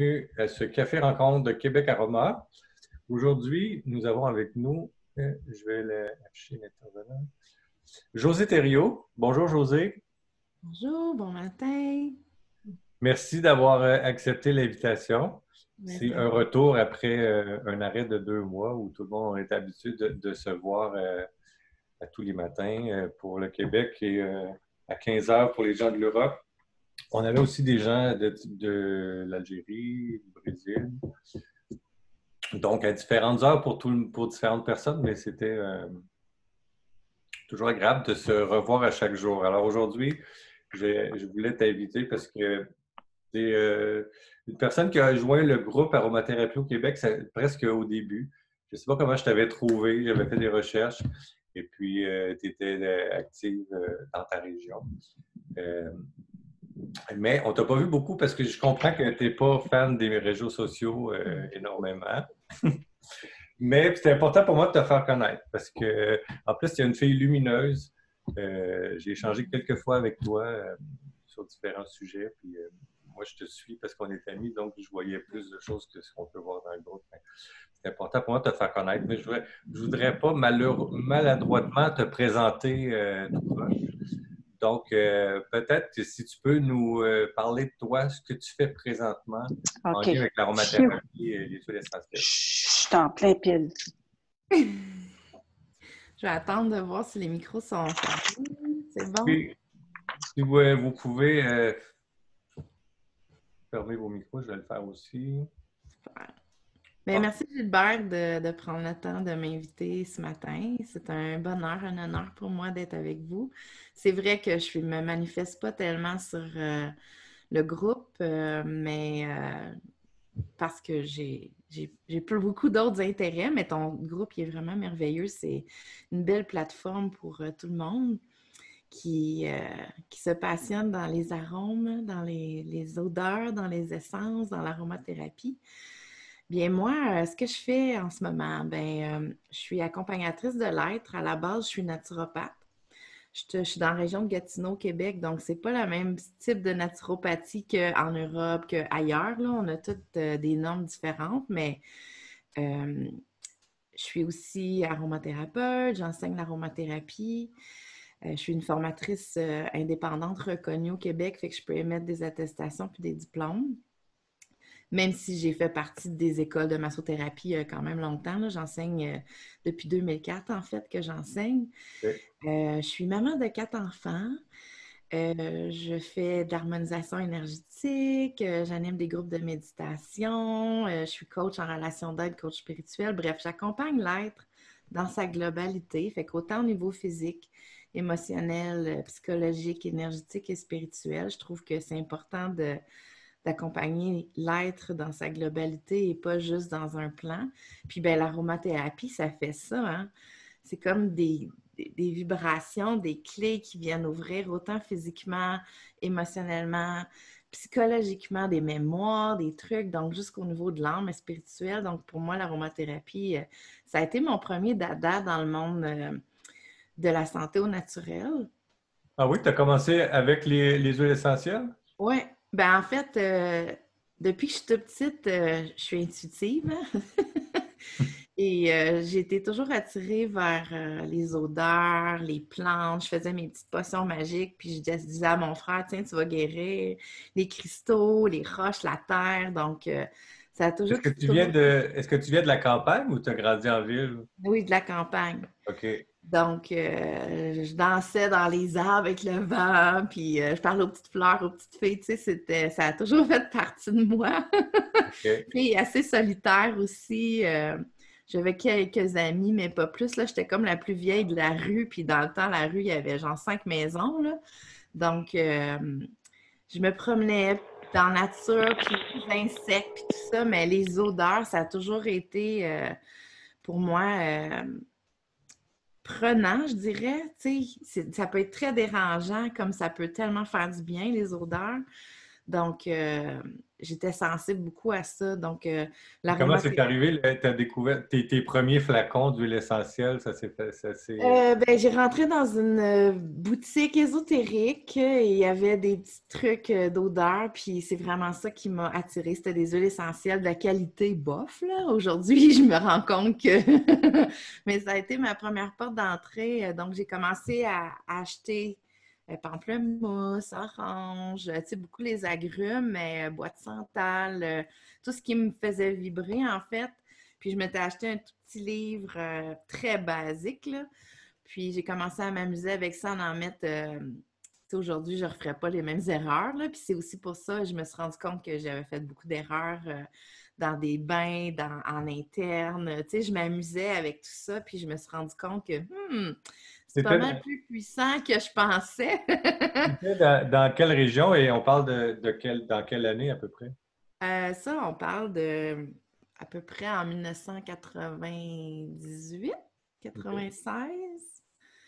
bienvenue à ce café rencontre de Québec Aroma. Aujourd'hui, nous avons avec nous, je vais afficher l'intervenant, Josée Thériault. Bonjour Josée. Bonjour, bon matin. Merci d'avoir accepté l'invitation. C'est Merci. un retour après un arrêt de 2 mois où tout le monde est habitué de se voir à tous les matins pour le Québec et à 15 heures pour les gens de l'Europe. On avait aussi des gens de l'Algérie, du Brésil. Donc, à différentes heures pour différentes personnes, mais c'était toujours agréable de se revoir à chaque jour. Alors aujourd'hui, je voulais t'inviter parce que tu es une personne qui a joint le groupe Aromathérapie au Québec presque au début. Je ne sais pas comment je t'avais trouvé, j'avais fait des recherches et puis tu étais active dans ta région. Mais on t'a pas vu beaucoup parce que je comprends que tu n'es pas fan des réseaux sociaux énormément. Mais c'est important pour moi de te faire connaître parce que, en plus, tu es une fille lumineuse. J'ai échangé quelques fois avec toi sur différents sujets. Puis moi, je te suis parce qu'on est amis, donc je voyais plus de choses que ce qu'on peut voir dans le groupe. C'est important pour moi de te faire connaître, mais je voudrais pas maladroitement te présenter tout proche. Donc, peut-être que si tu peux nous parler de toi, ce que tu fais présentement en OK. lien avec l'aromathérapie et les huiles essentielles. Je suis en plein pile. Je vais attendre de voir si les micros sont fermés. C'est bon? Puis, si vous pouvez fermer vos micros, je vais le faire aussi. Super. Bien, merci Gilbert de prendre le temps de m'inviter ce matin. C'est un bonheur, un honneur pour moi d'être avec vous. C'est vrai que je ne me manifeste pas tellement sur le groupe, mais parce que j'ai beaucoup d'autres intérêts, mais ton groupe il est vraiment merveilleux. C'est une belle plateforme pour tout le monde qui se passionne dans les arômes, dans les odeurs, dans les essences, dans l'aromathérapie. Bien, moi, ce que je fais en ce moment, je suis accompagnatrice de l'être. À la base, je suis naturopathe. Je suis dans la région de Gatineau, Québec, donc c'est pas le même type de naturopathie qu'en Europe, qu'ailleurs. Là. On a toutes des normes différentes, mais je suis aussi aromathérapeute, j'enseigne l'aromathérapie. Je suis une formatrice indépendante reconnue au Québec, fait que je peux émettre des attestations puis des diplômes. Même si j'ai fait partie des écoles de massothérapie quand même longtemps, là, j'enseigne depuis 2004 en fait que j'enseigne. Okay. Je suis maman de 4 enfants. Je fais de l'harmonisation énergétique, j'anime des groupes de méditation, je suis coach en relation d'aide, coach spirituel. Bref, j'accompagne l'être dans sa globalité. Fait qu'autant au niveau physique, émotionnel, psychologique, énergétique et spirituel, je trouve que c'est important d'accompagner l'être dans sa globalité et pas juste dans un plan. Puis ben l'aromathérapie, ça fait ça, hein? C'est comme des vibrations, des clés qui viennent ouvrir autant physiquement, émotionnellement, psychologiquement, des mémoires, des trucs, donc jusqu'au niveau de l'âme et spirituel. Donc pour moi, l'aromathérapie, ça a été mon premier dada dans le monde de la santé au naturel. Ah oui, tu as commencé avec les huiles essentielles? Oui, ben en fait, depuis que je suis toute petite, je suis intuitive. Et j'ai été toujours attirée vers les odeurs, les plantes. Je faisais mes petites potions magiques, puis je disais à mon frère, tiens, tu vas guérir les cristaux, les roches, la terre. Donc, ça a toujours... Est-ce que tu viens de la campagne ou tu as grandi en ville? Oui, de la campagne. OK. Donc, je dansais dans les arbres avec le vent, puis je parlais aux petites fleurs, aux petites filles, tu sais, ça a toujours fait partie de moi. OK. Puis assez solitaire aussi. J'avais quelques amis, mais pas plus. Là, j'étais comme la plus vieille de la rue, puis dans le temps, la rue, il y avait genre 5 maisons, là. Donc, je me promenais dans la nature, puis les insectes, puis tout ça, mais les odeurs, ça a toujours été, pour moi prenant, je dirais. Tu sais, ça peut être très dérangeant, comme ça peut tellement faire du bien, les odeurs. Donc, j'étais sensible beaucoup à ça. Donc, Comment c'est l'aromathérapie. arrivé? Tu as découvert tes premiers flacons d'huile essentielle, ça s'est fait, Ben, j'ai rentré dans une boutique ésotérique et il y avait des petits trucs d'odeur, puis c'est vraiment ça qui m'a attirée. C'était des huiles essentielles de qualité bof, là. Aujourd'hui, je me rends compte que... Mais ça a été ma première porte d'entrée. Donc, j'ai commencé à acheter pamplemousse, orange, tu sais, beaucoup les agrumes, mais bois de santal, tout ce qui me faisait vibrer, en fait. Puis, je m'étais acheté un tout petit livre très basique, là. Puis j'ai commencé à m'amuser avec ça, à en mettre. Aujourd'hui, je ne referais pas les mêmes erreurs. Là. Puis c'est aussi pour ça que je me suis rendu compte que j'avais fait beaucoup d'erreurs dans des bains, en interne. Tu sais, je m'amusais avec tout ça. Puis je me suis rendu compte que c'est pas c'était mal plus puissant que je pensais. c'était dans quelle région et on parle dans quelle année à peu près? Ça, on parle de à peu près en 1998, OK. 96.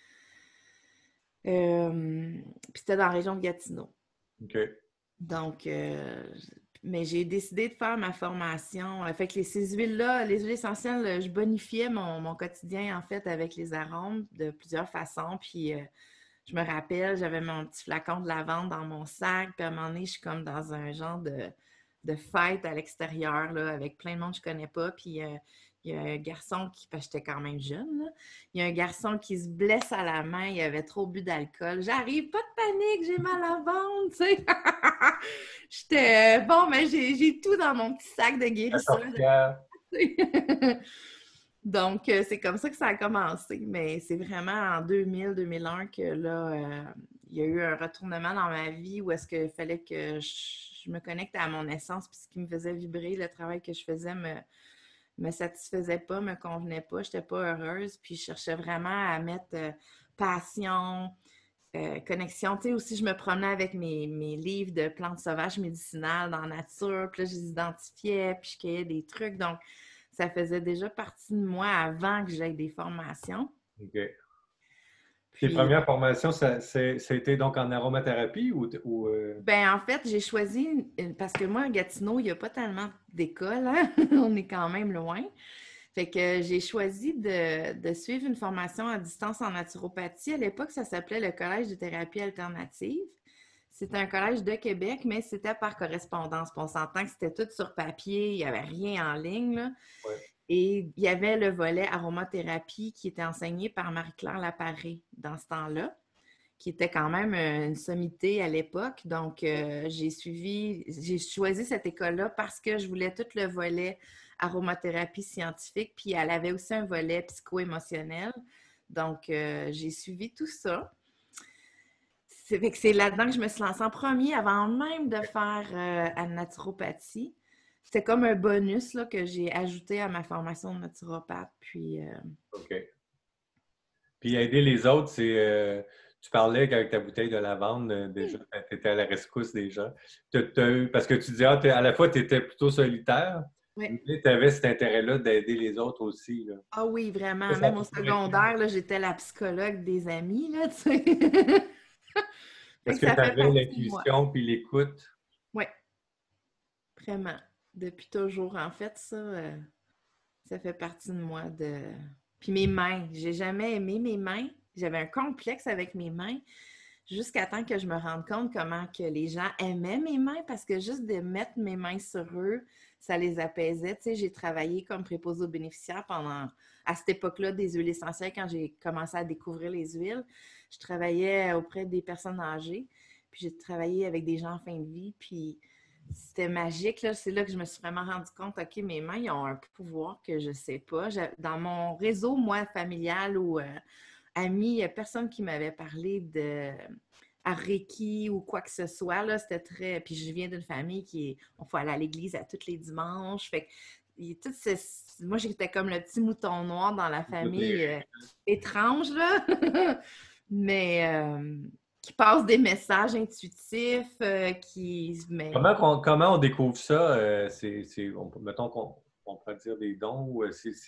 Puis c'était dans la région de Gatineau. OK. Donc, mais j'ai décidé de faire ma formation. Fait que ces huiles-là, les huiles essentielles, je bonifiais mon quotidien, en fait, avec les arômes de plusieurs façons. Puis, je me rappelle, j'avais mon petit flacon de lavande dans mon sac. Puis, à un moment donné, je suis comme dans un genre de fête à l'extérieur, là, avec plein de monde que je connais pas. Puis, il y a un garçon qui, parce que j'étais quand même jeune, là, il y a un garçon qui se blesse à la main, il avait trop bu d'alcool. J'arrive, pas de panique, j'ai mal à la ventre, tu sais. J'étais, bon, mais j'ai tout dans mon petit sac de guérisseur. Pierre. Donc, c'est comme ça que ça a commencé. Mais c'est vraiment en 2000-2001 que là, il y a eu un retournement dans ma vie où est-ce qu'il fallait que je me connecte à mon essence, puis ce qui me faisait vibrer, le travail que je faisais me satisfaisait pas, me convenait pas, j'étais pas heureuse, puis je cherchais vraiment à mettre passion, connexion. Tu sais, aussi, je me promenais avec mes livres de plantes sauvages médicinales dans la nature, puis là, je les identifiais, puis je cueillais des trucs. Donc, ça faisait déjà partie de moi avant que j'aille des formations. OK. Tes Puis, premières formations, c'était donc en aromathérapie ou. ben, en fait, j'ai choisi, parce que moi, à Gatineau, il n'y a pas tellement d'écoles, hein? On est quand même loin. Fait que j'ai choisi de suivre une formation à distance en naturopathie. À l'époque, ça s'appelait le Collège de thérapie alternative. C'était un collège de Québec, mais c'était par correspondance. Puis on s'entend que c'était tout sur papier, il n'y avait rien en ligne, là. Ouais. Et il y avait le volet aromathérapie qui était enseigné par Marie-Claire Laparré dans ce temps-là, qui était quand même une sommité à l'époque. Donc, j'ai choisi cette école-là parce que je voulais tout le volet aromathérapie scientifique, puis elle avait aussi un volet psycho-émotionnel. Donc, j'ai suivi tout ça. C'est là-dedans que je me suis lancée en premier, avant même de faire la naturopathie. C'était comme un bonus là, que j'ai ajouté à ma formation de naturopathe. Puis, OK. Puis aider les autres, tu parlais qu'avec ta bouteille de lavande, déjà, tu étais à la rescousse des gens. Parce que tu disais, à la fois, tu étais plutôt solitaire, ouais. mais tu avais cet intérêt-là d'aider les autres aussi, là. Ah oui, vraiment. Ça a Même au toujours été. secondaire, là, j'étais la psychologue des amis, là, tu sais. Fait Parce que que ça tu fait avais partie de moi. l'intuition puis l'écoute. Oui, vraiment. Depuis toujours. En fait, ça fait partie de moi. Puis mes mains. J'ai jamais aimé mes mains. J'avais un complexe avec mes mains jusqu'à temps que je me rende compte comment que les gens aimaient mes mains parce que juste de mettre mes mains sur eux, ça les apaisait. Tu sais, j'ai travaillé comme préposée aux bénéficiaires à cette époque-là, des huiles essentielles, quand j'ai commencé à découvrir les huiles. Je travaillais auprès des personnes âgées, puis j'ai travaillé avec des gens en fin de vie, puis c'était magique, là. C'est là que je me suis vraiment rendu compte, OK, mes mains, ils ont un pouvoir que je ne sais pas. Dans mon réseau, moi, familial ou amis, il n'y a personne qui m'avait parlé de à Reiki ou quoi que ce soit. Là, c'était très. Puis je viens d'une famille on faut aller à l'église à tous les dimanches. Fait que moi, j'étais comme le petit mouton noir dans la famille étrange, là. Mais qui passe des messages intuitifs, mais Comment on découvre ça? Mettons qu'on pourrait dire des dons ou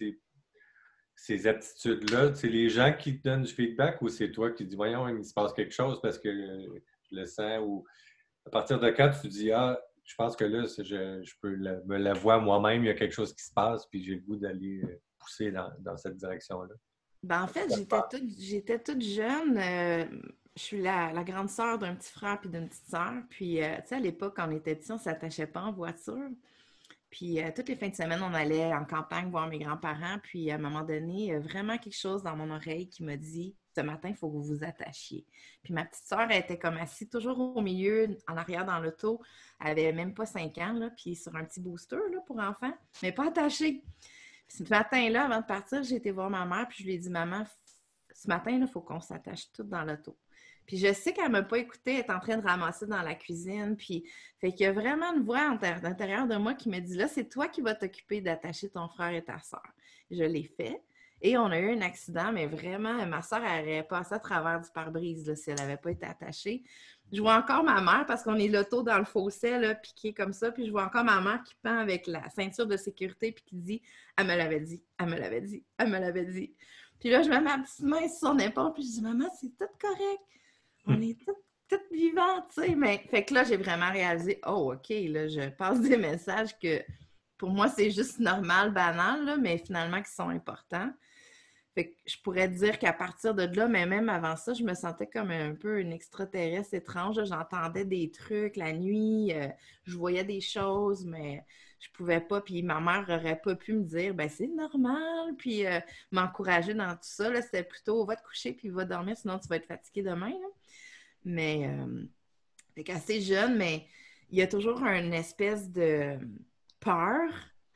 ces aptitudes-là. C'est les gens qui te donnent du feedback ou c'est toi qui dis, voyons, il se passe quelque chose parce que je le sens ou à partir de quand tu dis, ah, je pense que là, je peux me la voir moi-même, il y a quelque chose qui se passe, puis j'ai le goût d'aller pousser dans cette direction-là. Ben, en fait, j'étais toute jeune. Je suis la grande sœur d'un petit frère puis d'une petite sœur. Puis, tu sais, à l'époque, quand on était petits, on ne s'attachait pas en voiture. Puis, toutes les fins de semaine, on allait en campagne voir mes grands-parents. Puis, à un moment donné, il y a vraiment quelque chose dans mon oreille qui m'a dit, ce matin, il faut que vous vous attachiez. Puis, ma petite sœur, elle était comme assise toujours au milieu, en arrière dans l'auto. Elle avait même pas 5 ans, là, puis sur un petit booster là, pour enfants, mais pas attachée. Puis, ce matin-là, avant de partir, j'ai été voir ma mère, puis je lui ai dit, maman, ce matin, il faut qu'on s'attache toutes dans l'auto. Puis je sais qu'elle ne m'a pas écoutée, elle est en train de ramasser dans la cuisine. Puis, fait qu'il y a vraiment une voix à l'intérieur de moi qui me dit, là, c'est toi qui vas t'occuper d'attacher ton frère et ta soeur. Je l'ai fait. Et on a eu un accident, mais vraiment, ma soeur, elle aurait passé à travers du pare-brise là, si elle n'avait pas été attachée. Je vois encore ma mère, parce qu'on est l'auto dans le fossé, là, piqué comme ça, puis je vois encore ma mère qui pend avec la ceinture de sécurité, puis qui dit, elle me l'avait dit, elle me l'avait dit, elle me l'avait dit. Puis là, je mets ma petite main sur son épaule, puis je dis, maman, c'est tout correct. On est toutes vivantes, tu sais. Mais, fait que là, j'ai vraiment réalisé, oh, OK, là, je passe des messages que pour moi, c'est juste normal, banal, là, mais finalement qui sont importants. Fait que je pourrais dire qu'à partir de là, mais même avant ça, je me sentais comme un peu une extraterrestre étrange. J'entendais des trucs la nuit, je voyais des choses, mais je pouvais pas. Puis ma mère aurait pas pu me dire, ben c'est normal, puis m'encourager dans tout ça. Là, c'était plutôt, va te coucher puis va dormir, sinon tu vas être fatigué demain. Là. Mais, fait qu'assez jeune, mais il y a toujours une espèce de peur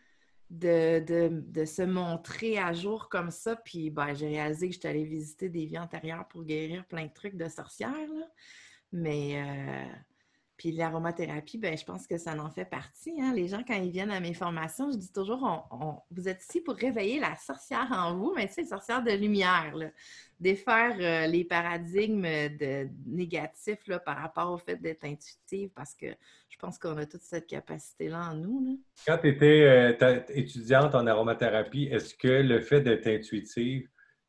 de se montrer à jour comme ça. Puis ben, j'ai réalisé que j'étais allée visiter des vies antérieures pour guérir plein de trucs de sorcière. Là. Mais puis l'aromathérapie, ben, je pense que ça en fait partie. Hein. Les gens, quand ils viennent à mes formations, je dis toujours, vous êtes ici pour réveiller la sorcière en vous, mais tu sais, sorcière de lumière, là. Défaire les paradigmes négatifs là, par rapport au fait d'être intuitive, parce que je pense qu'on a toute cette capacité-là en nous. Là. Quand tu étais étudiante en aromathérapie, est-ce que le fait d'être intuitive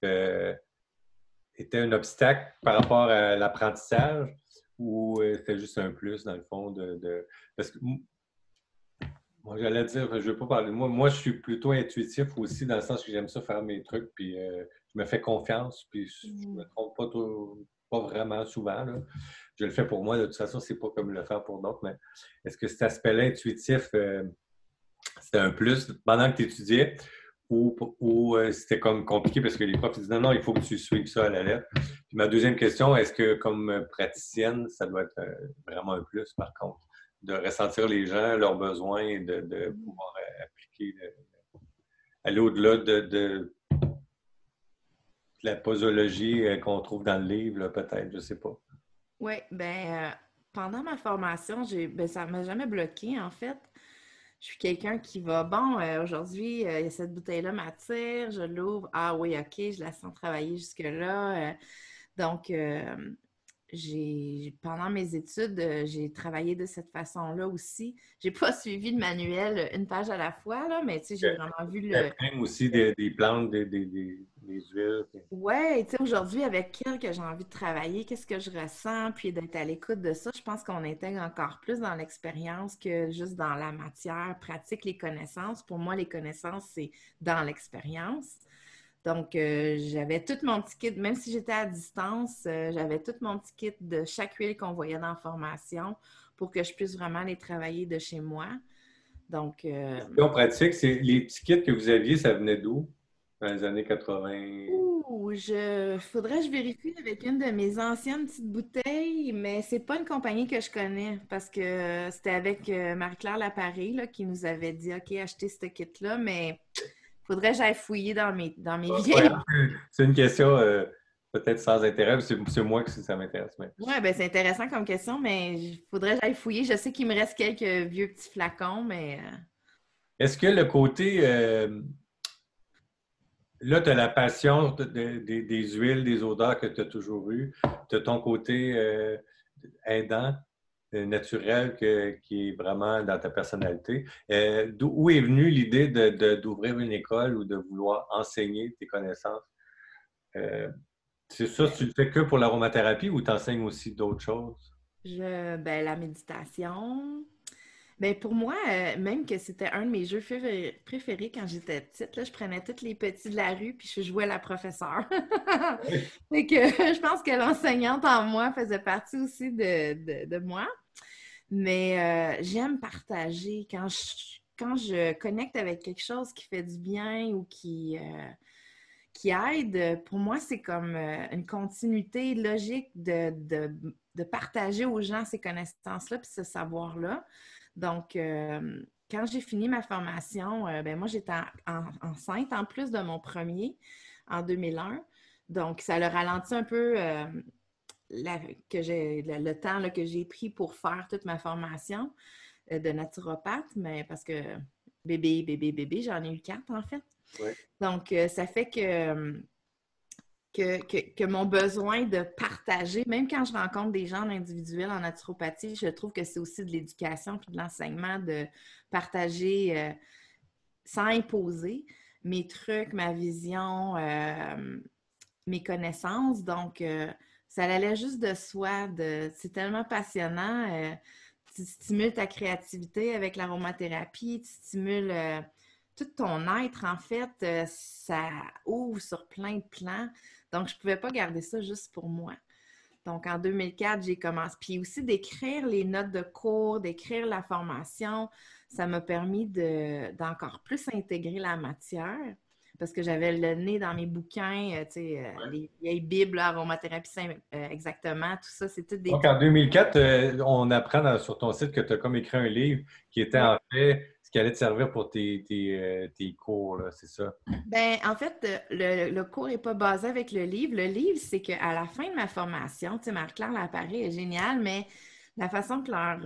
était un obstacle par rapport à l'apprentissage ou c'était juste un plus, dans le fond, Parce que moi, j'allais dire, je ne veux pas parler. Moi, je suis plutôt intuitif aussi, dans le sens que j'aime ça faire mes trucs, puis je me fais confiance, puis je ne me trompe pas vraiment souvent. Là. Je le fais pour moi, de toute façon, c'est pas comme le faire pour d'autres, mais est-ce que cet aspect-là intuitif, c'était un plus pendant que tu étudiais ou c'était comme compliqué parce que les profs disent non, non, il faut que tu suives ça à la lettre. Puis ma deuxième question, est-ce que comme praticienne, ça doit être vraiment un plus par contre, de ressentir les gens, leurs besoins et de pouvoir appliquer, aller au-delà de la posologie qu'on trouve dans le livre, là, peut-être, je ne sais pas. Oui, bien, pendant ma formation, ça ne m'a jamais bloqué en fait. Je suis quelqu'un qui va, bon, aujourd'hui, cette bouteille-là m'attire, je l'ouvre, ah oui, OK, je la sens travailler jusque-là. Donc, pendant mes études, j'ai travaillé de cette façon-là aussi. J'ai pas suivi le manuel une page à la fois, là, mais tu sais, j'ai vraiment vu le... Même aussi des plantes, des huiles. Ouais, tu sais, aujourd'hui, avec quel que j'ai envie de travailler, qu'est-ce que je ressens, puis d'être à l'écoute de ça, je pense qu'on intègre encore plus dans l'expérience que juste dans la matière pratique, les connaissances. Pour moi, les connaissances, c'est dans l'expérience. Donc, j'avais tout mon petit kit, même si j'étais à distance, j'avais tout mon petit kit de chaque huile qu'on voyait dans la formation pour que je puisse vraiment les travailler de chez moi. Donc, En pratique, les petits kits que vous aviez, ça venait d'où? Dans les années 80? faudrait que je vérifie avec une de mes anciennes petites bouteilles, mais c'est pas une compagnie que je connais parce que c'était avec Marie-Claire Laparie là, qui nous avait dit OK, achetez ce kit-là, mais faudrait que j'aille fouiller dans mes vieilles. C'est une question peut-être sans intérêt, mais c'est moi que ça m'intéresse. Mais... Oui, ben c'est intéressant comme question, mais il faudrait que j'aille fouiller. Je sais qu'il me reste quelques vieux petits flacons, mais. Est-ce que le côté. Là, tu as la passion des huiles, des odeurs que tu as toujours eues. Tu as ton côté aidant, naturel, qui est vraiment dans ta personnalité. Où est venue l'idée d'ouvrir une école ou de vouloir enseigner tes connaissances? C'est ça, tu le fais que pour l'aromathérapie ou tu enseignes aussi d'autres choses? La méditation. Ben pour moi, même que c'était un de mes jeux préférés quand j'étais petite, là, je prenais tous les petits de la rue puis je jouais la professeure. Oui. Fait que je pense que l'enseignante en moi faisait partie aussi de moi. Mais j'aime partager quand je connecte avec quelque chose qui fait du bien ou qui aide. Pour moi, c'est comme une continuité logique de partager aux gens ces connaissances-là puis ce savoir-là. Donc, quand j'ai fini ma formation, ben moi, j'étais enceinte en plus de mon premier en 2001. Donc, ça a ralenti un peu le temps là, que j'ai pris pour faire toute ma formation de naturopathe, mais parce que bébé, j'en ai eu 4 en fait. Oui. Donc, ça fait que mon besoin de partager, même quand je rencontre des gens en individuel en naturopathie, je trouve que c'est aussi de l'éducation puis de l'enseignement de partager sans imposer mes trucs, ma vision, mes connaissances. Donc, ça allait juste de soi. C'est tellement passionnant. Tu stimules ta créativité avec l'aromathérapie, tu stimules tout ton être, en fait. Ça ouvre sur plein de plans. Donc, je ne pouvais pas garder ça juste pour moi. Donc, en 2004, j'ai commencé. Puis aussi d'écrire les notes de cours, d'écrire la formation, ça m'a permis d'encore plus intégrer la matière parce que j'avais le nez dans mes bouquins, tu sais, les vieilles bibles, aromathérapie, exactement, tout ça, c'est tout des... Donc, en 2004, on apprend sur ton site que tu as comme écrit un livre qui était Oui. en fait ce qui allait te servir pour tes cours, là, c'est ça? Ben, en fait, le cours n'est pas basé avec le livre. Le livre, c'est qu'à la fin de ma formation, tu sais, Marie-Claire Laparré est géniale, mais la façon que leur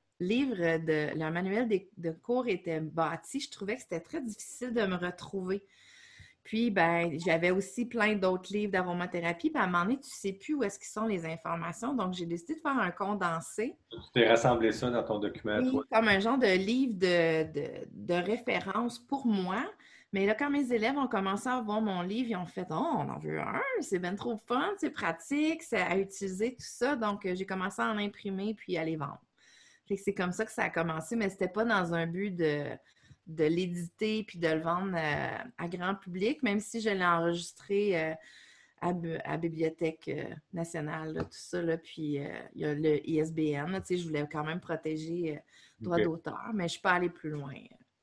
leur manuel de cours était bâti, je trouvais que c'était très difficile de me retrouver. Puis, ben, j'avais aussi plein d'autres livres d'aromathérapie. Puis, à un moment donné, tu ne sais plus où est-ce qu'ils sont les informations. Donc, j'ai décidé de faire un condensé. Tu t'es rassemblé ça dans ton document, toi. Oui, comme un genre de livre de référence pour moi. Mais là, quand mes élèves ont commencé à voir mon livre, ils ont fait Oh, on en veut un, c'est bien trop fun, c'est pratique, c'est à utiliser, tout ça. Donc, j'ai commencé à en imprimer puis à les vendre. Fait que c'est comme ça que ça a commencé, mais c'était pas dans un but de l'éditer puis de le vendre à grand public, même si je l'ai enregistré à Bibliothèque nationale, là, tout ça. Là, puis il y a le ISBN. Là, tu sais, je voulais quand même protéger droit OK. d'auteur, mais je ne suis pas allée plus loin.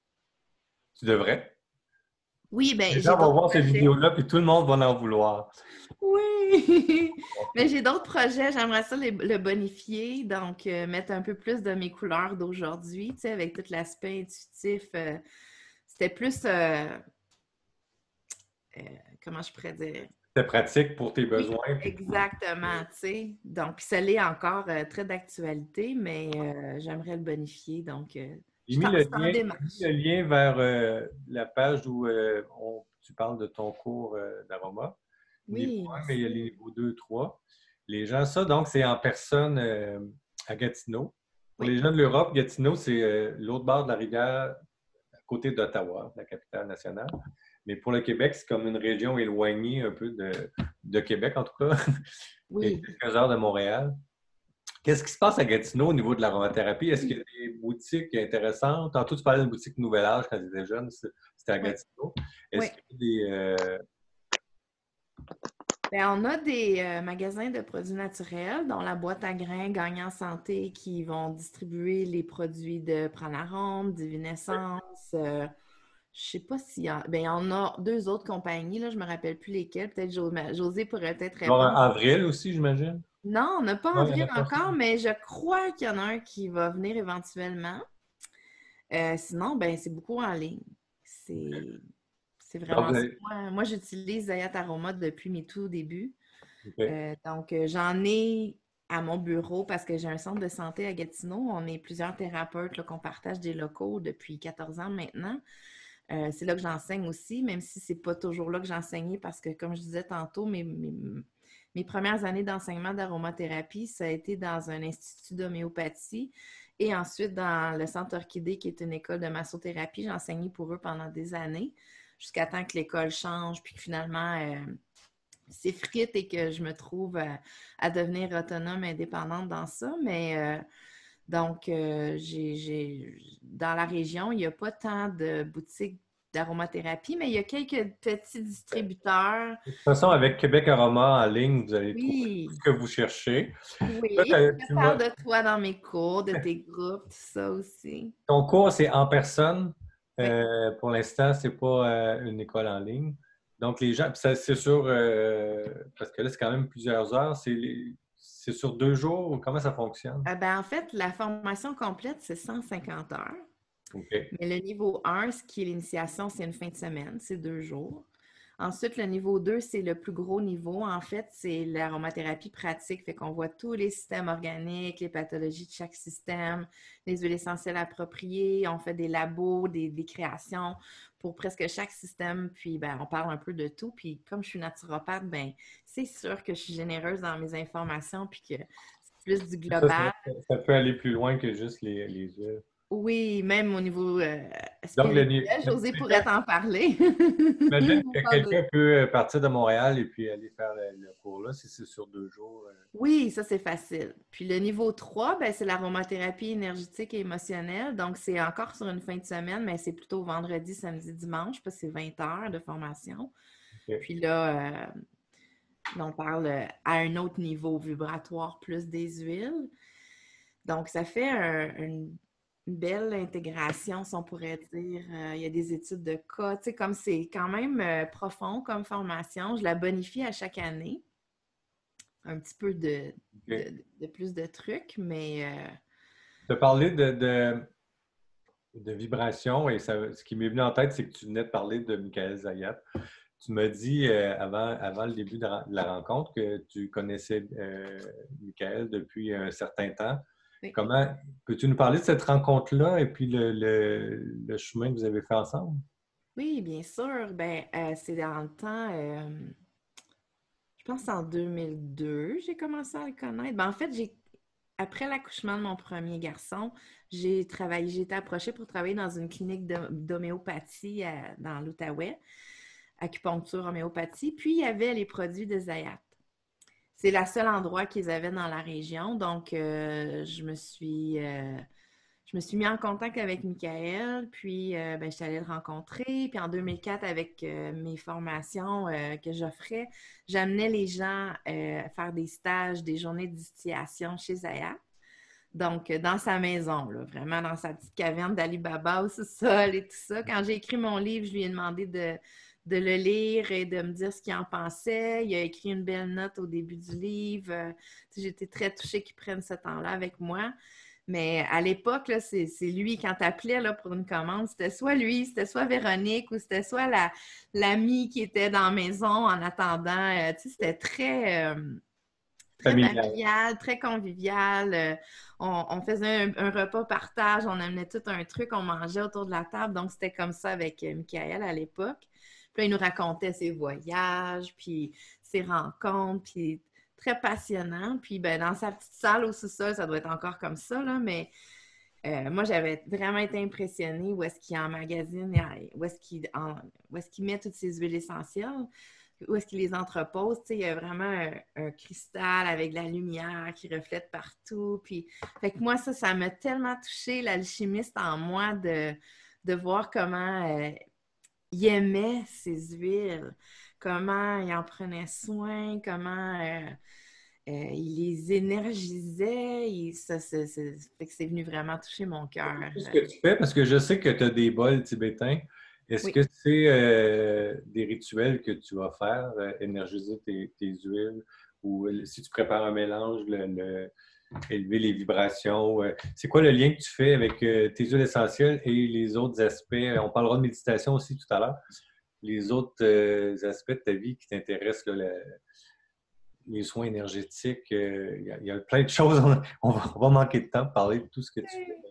Tu devrais. Oui, bien, Les j'ai gens vont d'autres voir ces projets. vidéos-là, puis tout le monde va en vouloir. Oui! Mais j'ai d'autres projets. J'aimerais ça le bonifier, donc mettre un peu plus de mes couleurs d'aujourd'hui, tu sais, avec tout l'aspect intuitif. C'était plus, comment je pourrais dire? C'est pratique pour tes Oui, besoins. Puis exactement, tu sais. Donc, puis ça l'est encore très d'actualité, mais j'aimerais le bonifier. Donc, c'est en j'ai mis le démarche. lien vers la page où tu parles de ton cours d'aroma. Niveau Oui, 1, mais il y a les merci. niveaux 2, 3. Les gens, ça, donc, c'est en personne à Gatineau. Pour Oui, les gens de l'Europe, Gatineau, c'est l'autre bord de la rivière, à côté d'Ottawa, la capitale nationale. Mais pour le Québec, c'est comme une région éloignée un peu de Québec, en tout cas, et oui. quelques heures de Montréal. Qu'est-ce qui se passe à Gatineau au niveau de l'aromathérapie? Est-ce qu'il y a des boutiques intéressantes? Tantôt, tu parlais d'une boutique Nouvel Âge quand tu étais jeune, c'était à Oui, Gatineau. oui. Est-ce qu'il y a des. Bien, on a des magasins de produits naturels, dont la boîte à grains Gagnant Santé, qui vont distribuer les produits de Pranarome, Divinescence. Je sais pas s'il y en... Ben, il y en a deux autres compagnies, là, je me rappelle plus lesquelles. Peut-être José pourrait peut-être Genre répondre. avril aussi, j'imagine? Non, on n'a pas en Non, il n'y en vrai a pas ça. encore, mais je crois qu'il y en a un qui va venir éventuellement. Sinon, ben, c'est beaucoup en ligne. C'est c'est Donc, vraiment ça. Moi, j'utilise Zayat Aroma depuis mes tout débuts. OK. Donc, j'en ai à mon bureau parce que j'ai un centre de santé à Gatineau. On est plusieurs thérapeutes là, qu'on partage des locaux depuis 14 ans maintenant. C'est là que j'enseigne aussi, même si c'est pas toujours là que j'enseignais parce que, comme je disais tantôt, mes premières années d'enseignement d'aromathérapie, ça a été dans un institut d'homéopathie et ensuite dans le Centre Orchidée, qui est une école de massothérapie. J'ai enseigné pour eux pendant des années, jusqu'à temps que l'école change, puis que finalement, s'effrite et que je me trouve à devenir autonome, indépendante dans ça. Mais Donc, dans la région, il n'y a pas tant de boutiques d'aromathérapie, mais il y a quelques petits distributeurs. De toute façon, avec Québec Aroma en ligne, vous allez trouver tout Oui, ce que vous cherchez. Toi, oui. Je tu parle m'as- de toi dans mes cours, de tes groupes, tout ça aussi. ton cours, c'est en personne. Oui. Pour l'instant, c'est pas une école en ligne. Donc, les gens, puis ça, c'est sûr, parce que là, c'est quand même plusieurs heures. C'est sur 2 jours. Comment ça fonctionne? En fait, la formation complète, c'est 150 heures. OK. Mais le niveau 1, ce qui est l'initiation, c'est une fin de semaine, c'est 2 jours. Ensuite, le niveau 2, c'est le plus gros niveau. En fait, c'est l'aromathérapie pratique. Fait qu'on voit tous les systèmes organiques, les pathologies de chaque système, les huiles essentielles appropriées. On fait des labos, des créations pour presque chaque système. Puis, on parle un peu de tout. Puis, comme je suis naturopathe, c'est sûr que je suis généreuse dans mes informations puis que c'est plus du Ça, global. ça peut aller plus loin que juste les huiles. Oui, même au niveau Donc, spirituel, José pourrait t'en parler. imagine On que parle quelqu'un peut partir de Montréal et puis aller faire le cours-là, si c'est sur 2 jours. Oui, ça c'est facile. Puis le niveau 3, c'est l'aromathérapie énergétique et émotionnelle. Donc, c'est encore sur une fin de semaine, mais c'est plutôt vendredi, samedi, dimanche, parce que c'est 20 heures de formation. OK. Puis là, on parle à un autre niveau vibratoire plus des huiles. Donc, ça fait une belle intégration, si on pourrait dire. Il y a des études de cas. Tu sais, comme c'est quand même profond comme formation, je la bonifie à chaque année. Un petit peu OK. de plus de trucs, mais Tu as parlé de vibration et ce qui m'est venu en tête, c'est que tu venais de parler de Michael Zayat. Tu m'as dit avant le début de la rencontre que tu connaissais Michael depuis un certain temps. oui. Comment peux-tu nous parler de cette rencontre-là et puis le chemin que vous avez fait ensemble? Oui, bien sûr. C'est dans le temps, je pense en 2002, j'ai commencé à le connaître. En fait, après l'accouchement de mon premier garçon, j'ai été approchée pour travailler dans une clinique d'homéopathie dans l'Outaouais, acupuncture homéopathie. Puis, il y avait les produits de Zayat. C'est le seul endroit qu'ils avaient dans la région. Donc, je me suis mis en contact avec Michael, puis je suis allée le rencontrer. Puis en 2004, avec mes formations que j'offrais, j'amenais les gens faire des stages, des journées de distillation chez Zayat. Donc, dans sa maison, là, vraiment dans sa petite caverne d'Ali Baba au sous-sol et tout ça. Quand j'ai écrit mon livre, je lui ai demandé de le lire et de me dire ce qu'il en pensait. Il a écrit une belle note au début du livre. J'étais très touchée qu'il prenne ce temps-là avec moi. Mais à l'époque, là, c'est lui, quand t'appelais là, pour une commande, c'était soit lui, c'était soit Véronique ou c'était soit l'amie qui était dans la maison en attendant. C'était très Familial. familial, très convivial. On faisait un repas partage, on amenait tout un truc, on mangeait autour de la table. Donc, c'était comme ça avec Michael à l'époque. Puis là, il nous racontait ses voyages, puis ses rencontres, puis très passionnant. Puis dans sa petite salle au sous-sol, ça doit être encore comme ça, là, mais moi, j'avais vraiment été impressionnée où est-ce qu'il emmagasine, où est-ce qu'il met toutes ces huiles essentielles, où est-ce qu'il les entrepose. Tu sais, il y a vraiment un cristal avec de la lumière qui reflète partout. Puis, fait que moi, ça m'a tellement touchée, l'alchimiste en moi, de voir comment il aimait ses huiles, comment il en prenait soin, comment il les énergisait. Fait que c'est venu vraiment toucher mon cœur. Qu'est-ce que tu fais? Parce que je sais que tu as des bols tibétains. Est-ce Oui. que c'est des rituels que tu vas faire, énergiser tes huiles, ou si tu prépares un mélange, élever les vibrations? C'est quoi le lien que tu fais avec tes huiles essentielles et les autres aspects? On parlera de méditation aussi tout à l'heure. Les autres aspects de ta vie qui t'intéressent, là, les soins énergétiques, il y a plein de choses. On va manquer de temps pour parler de tout ce que tu fais.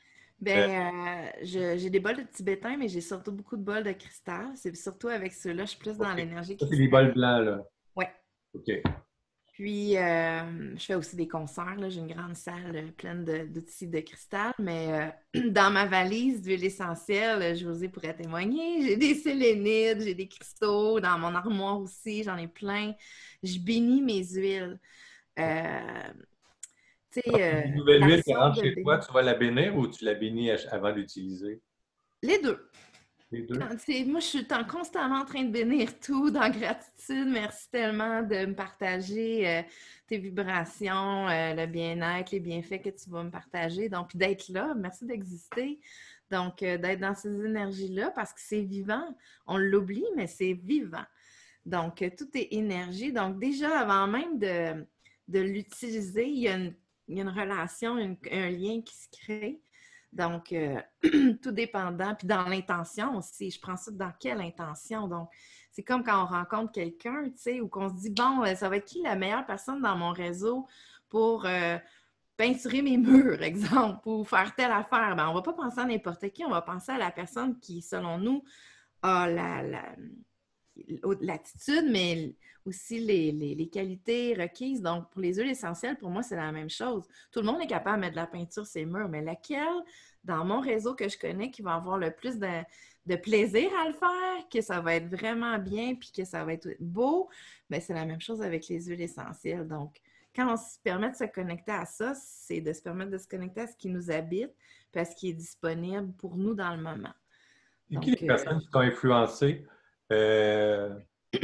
J'ai des bols de tibétain, mais j'ai surtout beaucoup de bols de cristal. C'est surtout avec ceux-là, je suis plus dans OK. l'énergie Ça, c'est les bols cristalline. blancs, là. Ouais. OK. Puis, je fais aussi des concerts, là. J'ai une grande salle pleine d'outils de cristal, mais dans ma valise d'huile essentielle, Josée pourrait témoigner, j'ai des sélénites, j'ai des cristaux, dans mon armoire aussi, j'en ai plein. Je bénis mes huiles. Tu sais, Une nouvelle la huile qui sauce rentre de chez toi, béni. tu vas la bénir ou tu la bénis avant d'utiliser? Les deux. Les deux? Moi, je suis constamment en train de bénir tout dans gratitude. Merci tellement de me partager tes vibrations, le bien-être, les bienfaits que tu vas me partager. Donc, puis d'être là. Merci d'exister. Donc, d'être dans ces énergies-là parce que c'est vivant. On l'oublie, mais c'est vivant. Donc, tout est énergie. Donc, déjà, avant même de l'utiliser, il y a une relation, un lien qui se crée. Donc, tout dépendant. Puis dans l'intention aussi, je prends ça dans quelle intention. Donc, c'est comme quand on rencontre quelqu'un, tu sais, ou qu'on se dit, bon, ça va être qui la meilleure personne dans mon réseau pour peinturer mes murs, exemple, ou faire telle affaire. Ben, on ne va pas penser à n'importe qui, on va penser à la personne qui, selon nous, a l'attitude, mais aussi les qualités requises. Donc, pour les huiles essentielles, pour moi, c'est la même chose. Tout le monde est capable de mettre de la peinture sur ses murs, mais laquelle, dans mon réseau que je connais, qui va avoir le plus de plaisir à le faire, que ça va être vraiment bien, puis que ça va être beau, bien, c'est la même chose avec les huiles essentielles. Donc, quand on se permet de se connecter à ça, c'est de se permettre de se connecter à ce qui nous habite, parce qu'il est disponible pour nous dans le moment. Et qui les Donc, personnes qui t'ont influencé euh,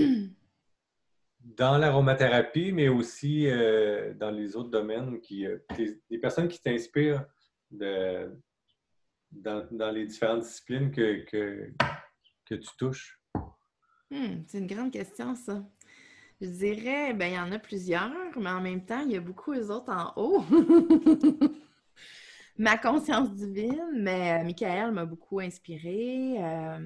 dans l'aromathérapie, mais aussi dans les autres domaines, des personnes qui t'inspirent dans les différentes disciplines que tu touches? c'est une grande question, ça. Je dirais, ben, il y en a plusieurs, mais en même temps, il y a beaucoup eux autres en haut. Ma conscience divine, mais Michael m'a beaucoup inspirée.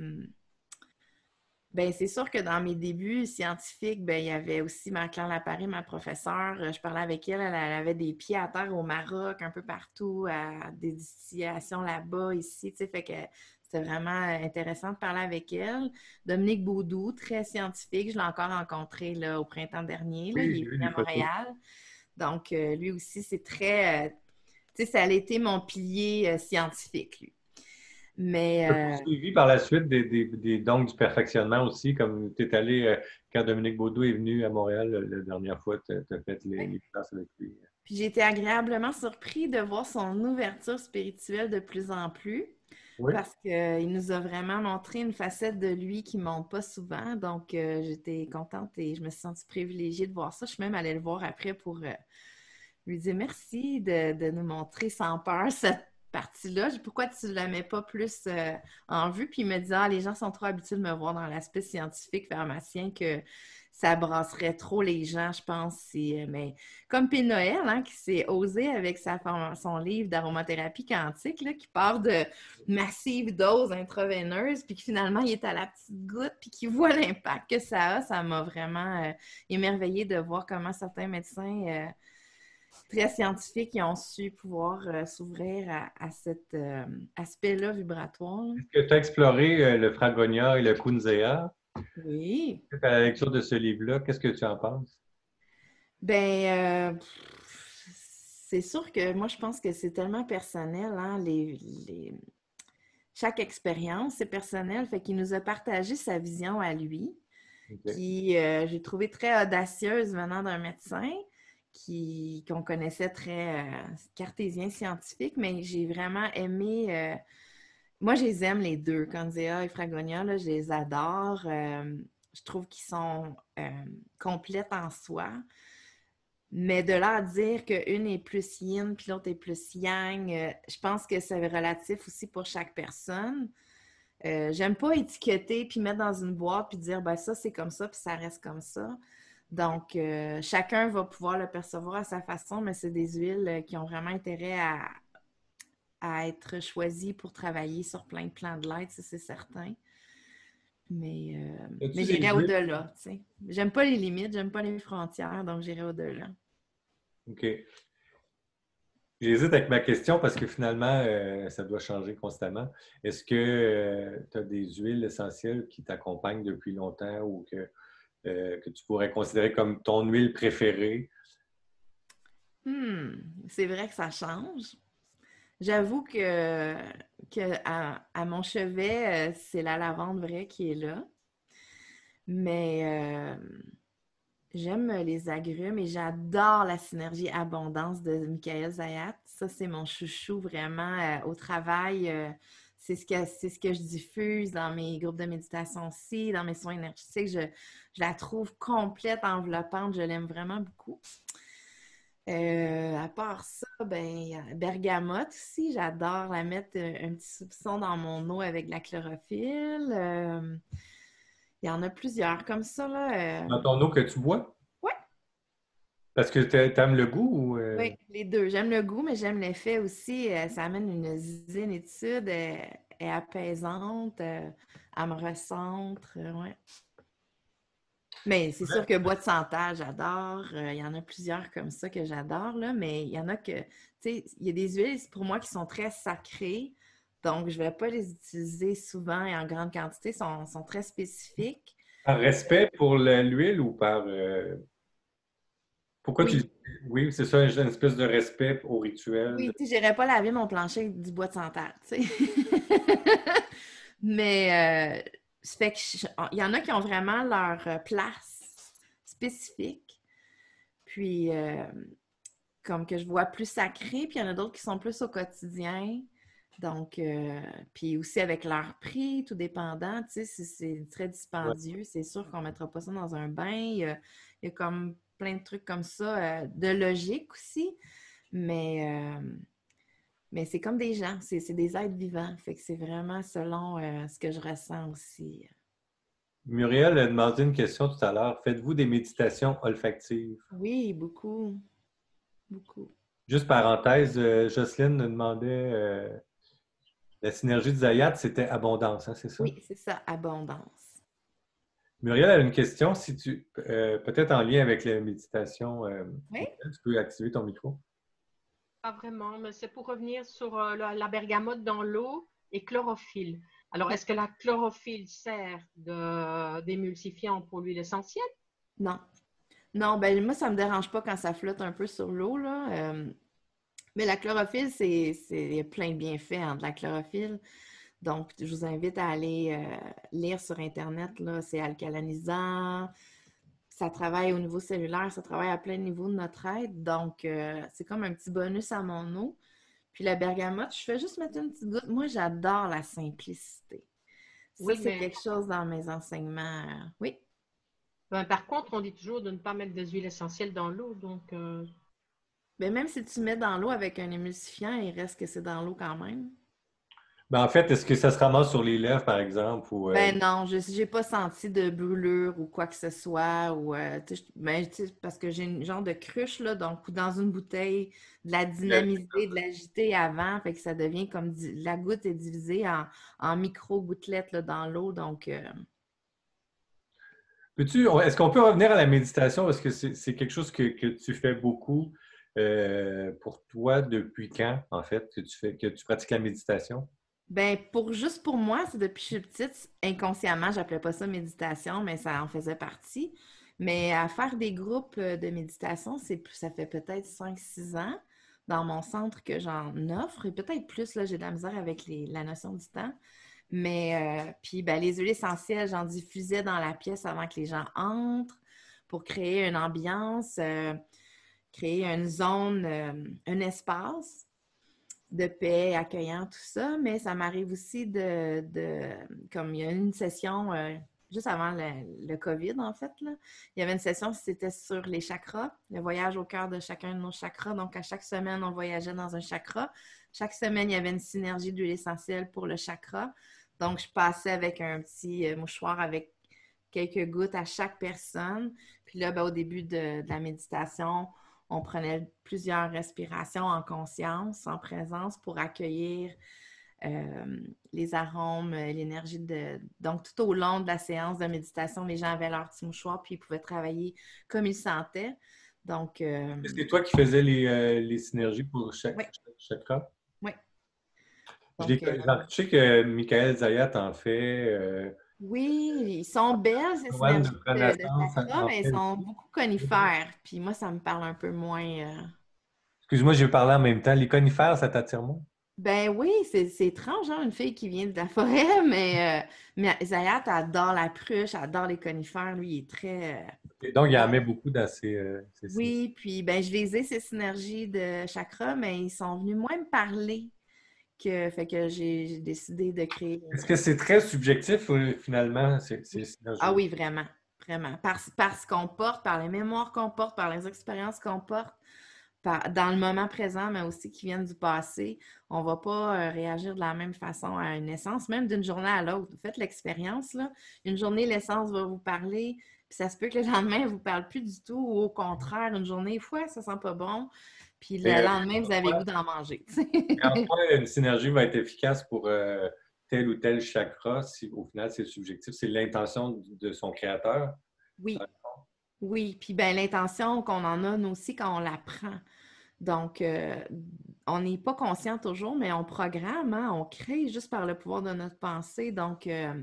Ben, c'est sûr que dans mes débuts scientifiques, ben, il y avait aussi Marie-Claire Laparé, ma professeure. Je parlais avec elle, elle avait des pieds à terre au Maroc, un peu partout, à des distillations là-bas, ici, tu sais, fait que c'était vraiment intéressant de parler avec elle. Dominique Baudou, très scientifique, je l'ai encore rencontré là, au printemps dernier, là, Oui, il j'ai est vu venu des à photos. Montréal. Donc, lui aussi, c'est très, tu sais, ça a été mon pilier scientifique, lui. Tu as Mais poursuivi par la suite des dons du perfectionnement aussi, comme tu es allé, quand Dominique Baudou est venu à Montréal la dernière fois, tu as fait les classes avec lui. puis j'ai été agréablement surpris de voir son ouverture spirituelle de plus en plus Oui. parce qu'il nous a vraiment montré une facette de lui qui ne montre pas souvent. Donc, j'étais contente et je me suis sentie privilégiée de voir ça. Je suis même allée le voir après pour lui dire merci de nous montrer sans peur cette partie-là. Pourquoi tu ne la mets pas plus en vue? Puis il me dit, ah, les gens sont trop habitués de me voir dans l'aspect scientifique pharmacien que ça brasserait trop les gens, je pense. Mais comme P. Noël, hein, qui s'est osé avec son livre d'aromathérapie quantique, là, qui part de massives doses intraveineuses, puis que finalement, il est à la petite goutte, puis qui voit l'impact que ça m'a vraiment émerveillé de voir comment certains médecins très scientifiques qui ont su pouvoir s'ouvrir à cet aspect-là vibratoire. Là. Est-ce que tu as exploré le Fragonia et le Kunzea? Oui. À la lecture de ce livre-là, qu'est-ce que tu en penses? Ben, c'est sûr que moi, je pense que c'est tellement personnel, hein, chaque expérience, est personnelle, fait qu'il nous a partagé sa vision à lui, OK. qui j'ai trouvé très audacieuse venant d'un médecin qu'on connaissait très cartésien scientifique, mais j'ai vraiment aimé. Moi, je les aime les deux, Candia et Fragonia, là, je les adore. Je trouve qu'ils sont complètes en soi. Mais de là à dire qu'une est plus yin puis l'autre est plus yang, je pense que c'est relatif aussi pour chaque personne. J'aime pas étiqueter puis mettre dans une boîte puis dire ben ça c'est comme ça puis ça reste comme ça. Donc chacun va pouvoir le percevoir à sa façon, mais c'est des huiles qui ont vraiment intérêt à être choisies pour travailler sur plein de plans de l'aide, ça c'est certain. Mais As-tu des j'irai huiles? au-delà, tu sais. J'aime pas les limites, j'aime pas les frontières, donc j'irai au-delà. OK. J'hésite avec ma question parce que finalement, ça doit changer constamment. Est-ce que tu as des huiles essentielles qui t'accompagnent depuis longtemps ou que tu pourrais considérer comme ton huile préférée? C'est vrai que ça change. J'avoue que à mon chevet, c'est la lavande vraie qui est là. Mais j'aime les agrumes et j'adore la synergie abondance de Michael Zayat. Ça, c'est mon chouchou vraiment au travail. C'est ce que je diffuse dans mes groupes de méditation aussi, dans mes soins énergétiques. Je la trouve complète, enveloppante. Je l'aime vraiment beaucoup. À part ça, ben, bergamote aussi, j'adore la mettre un petit soupçon dans mon eau avec de la chlorophylle. Il y en a plusieurs comme ça, là. Dans ton eau que tu bois? Ouais, Parce que t'aimes le goût ou... oui, les deux. J'aime le goût, mais j'aime l'effet aussi. Ça amène une zénitude, elle est apaisante, elle me recentre, ouais. Mais c'est sûr que bois de santal, j'adore. Il y en a plusieurs comme ça que j'adore, là, mais il y en a que, tu sais, il y a des huiles pour moi qui sont très sacrées, donc je ne vais pas les utiliser souvent et en grande quantité, sont très spécifiques. Par respect pour l'huile ou par... Pourquoi tu... Oui, Oui, c'est ça, une espèce de respect au rituel. oui, tu sais, j'irais pas laver mon plancher avec du bois de santal, tu sais. Mais ça fait que il y en a qui ont vraiment leur place spécifique. Puis comme que je vois plus sacré, puis il y en a d'autres qui sont plus au quotidien. Donc, puis aussi avec leur prix, tout dépendant, tu sais, si c'est très Ouais. dispendieux, c'est sûr qu'on ne mettra pas ça dans un bain. Il y a comme plein de trucs comme ça, de logique aussi, mais, euh, mais c'est comme des gens, c'est des êtres vivants, fait que c'est vraiment selon ce que je ressens aussi. Muriel a demandé une question tout à l'heure. Faites-vous des méditations olfactives? Oui, beaucoup, beaucoup. Juste parenthèse, Jocelyne nous demandait la synergie de Zayat, c'était abondance, hein, c'est ça? Oui, c'est ça, abondance. Muriel a une question, si tu peut-être en lien avec la méditation, Oui? tu peux activer ton micro. Pas vraiment, mais c'est pour revenir sur la bergamote dans l'eau et chlorophylle. Alors, est-ce que la chlorophylle sert d'émulsifiant pour l'huile essentielle? Non. Non, ben moi, ça me dérange pas quand ça flotte un peu sur l'eau, là. Mais la chlorophylle, il y a plein de bienfaits de la chlorophylle. Donc, je vous invite à aller lire sur Internet, là. C'est alcalinisant, ça travaille au niveau cellulaire, ça travaille à plein niveau de notre être. Donc, c'est comme un petit bonus à mon eau. Puis la bergamote, je fais juste mettre une petite goutte. Moi, j'adore la simplicité. Ça, Oui, c'est mais quelque chose dans mes enseignements. Oui. par contre, on dit toujours de ne pas mettre des huiles essentielles dans l'eau. Donc, Mais même si tu mets dans l'eau avec un émulsifiant, il reste que c'est dans l'eau quand même. Ben, en fait, est-ce que ça se ramasse sur les lèvres, par exemple, ou Ben non, je n'ai pas senti de brûlure ou quoi que ce soit. Ou, parce que j'ai une genre de cruche, là, donc dans une bouteille, de la dynamiser, de l'agiter avant, fait que ça devient comme la goutte est divisée en micro-gouttelettes là, dans l'eau. Donc, est-ce qu'on peut revenir à la méditation? Parce que c'est quelque chose que tu fais beaucoup pour toi depuis quand, en fait, que tu pratiques la méditation? ben juste pour moi, c'est depuis que je suis petite, inconsciemment, j'appelais pas ça méditation, mais ça en faisait partie. Mais à faire des groupes de méditation, ça fait peut-être 5 6 ans dans mon centre que j'en offre, et peut-être plus, là, j'ai de la misère avec la notion du temps. Mais puis ben, les huiles essentielles, j'en diffusais dans la pièce avant que les gens entrent pour créer une ambiance, créer une zone, un espace de paix, accueillant, tout ça, mais ça m'arrive aussi comme il y a une session juste avant le COVID, en fait, là, il y avait une session, c'était sur les chakras, le voyage au cœur de chacun de nos chakras. Donc, à chaque semaine, on voyageait dans un chakra. Chaque semaine, il y avait une synergie d'huile essentielle pour le chakra. Donc, je passais avec un petit mouchoir avec quelques gouttes à chaque personne. Puis là, ben, au début de la méditation, on prenait plusieurs respirations en conscience, en présence, pour accueillir les arômes, l'énergie Donc, tout au long de la séance de méditation, les gens avaient leur petit mouchoir, puis ils pouvaient travailler comme ils sentaient. Donc, Est-ce que c'est toi qui faisais les synergies pour oui, chaque cas? oui. Je, Donc, je sais que Michael Zayat en fait. oui, ils sont belles, ces Joanne de synergies de Renaissance chakras, en mais ils fait sont aussi. beaucoup conifères. Puis moi, ça me parle un peu moins. Excuse-moi, j'ai parlé en même temps. Les conifères, ça t'attire moins? Ben oui, c'est étrange, hein, une fille qui vient de la forêt, mais Zayat adore la pruche, adore les conifères. Lui, il est très... Et donc, il en donc, met beaucoup dans ses signes. oui, puis ben je les ai, ces synergies de chakra, mais ils sont venus moins me parler fait que j'ai décidé de créer. Est-ce que c'est très subjectif, finalement, ces Oui. Ah synergies? oui, vraiment, vraiment. Parce qu'on porte, par les mémoires qu'on porte, par les expériences qu'on porte, dans le moment présent, mais aussi qui viennent du passé, on ne va pas réagir de la même façon à une naissance, même d'une journée à l'autre. Vous faites l'expérience, là. Une journée, l'essence va vous parler, puis ça se peut que le lendemain, elle ne vous parle plus du tout, ou au contraire, une journée, ça sent pas bon, puis Mais, le lendemain, vous avez le goût d'en manger. en quoi une synergie va être efficace pour tel ou tel chakra, si au final c'est subjectif, c'est l'intention de son créateur? Oui, oui. Puis ben l'intention qu'on en a, nous aussi, quand on la prend. Donc, on n'est pas conscient toujours, mais on programme, hein, on crée juste par le pouvoir de notre pensée. Donc,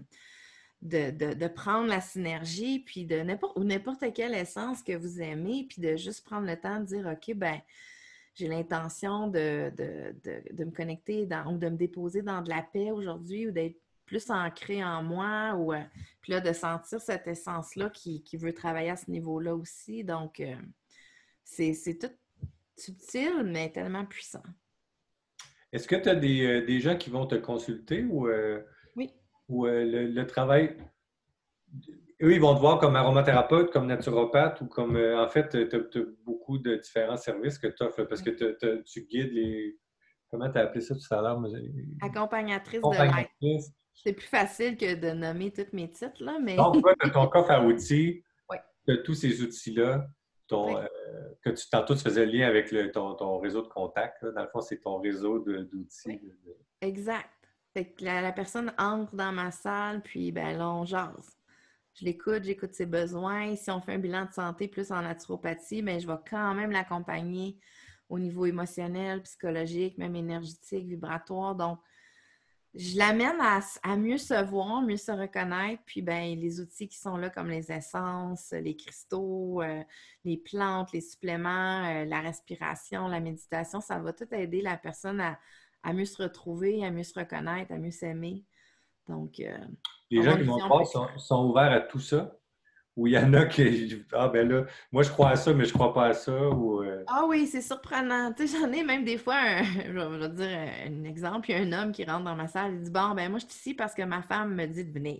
de prendre la synergie, puis de n'importe quelle essence que vous aimez, puis de juste prendre le temps de dire, OK, ben j'ai l'intention de me connecter ou de me déposer dans de la paix aujourd'hui ou d'être plus ancré en moi puis là, de sentir cette essence-là qui veut travailler à ce niveau-là aussi. Donc, c'est tout subtil, mais tellement puissant. Est-ce que tu as des gens qui vont te consulter Oui. ou le travail, eux, ils vont te voir comme aromathérapeute, comme naturopathe ou comme, en fait, tu as beaucoup de différents services que tu offres parce que tu guides les, comment tu as appelé ça tout à l'heure? Accompagnatrice de l'être. Accompagnatrice. C'est plus facile que de nommer tous mes titres, là, mais Donc, toi, tu as ton coffre à outils, oui. tu as tous ces outils-là, Oui. que tantôt tu faisais le lien avec ton réseau de contacts. Là. Dans le fond, c'est ton réseau d'outils. Oui. Exact. Fait que la personne entre dans ma salle, puis ben là, on jase. Je l'écoute, j'écoute ses besoins. Si on fait un bilan de santé plus en naturopathie, ben, je vais quand même l'accompagner au niveau émotionnel, psychologique, même énergétique, vibratoire. Donc, je l'amène à mieux se voir, mieux se reconnaître. Puis, ben, les outils qui sont là, comme les essences, les cristaux, les plantes, les suppléments, la respiration, la méditation, ça va tout aider la personne à mieux se retrouver, à mieux se reconnaître, à mieux s'aimer. Donc, Les gens avoir qui une vont te vision voir plus claire. sont ouverts à tout ça? Ou il y en a qui, ah ben là, moi je crois à ça, mais je crois pas à ça. Ah oui, c'est surprenant. Tu sais, j'en ai même des fois, je vais dire un exemple, il y a un homme qui rentre dans ma salle, il dit, bon, ben moi, je suis ici parce que ma femme me dit de venir.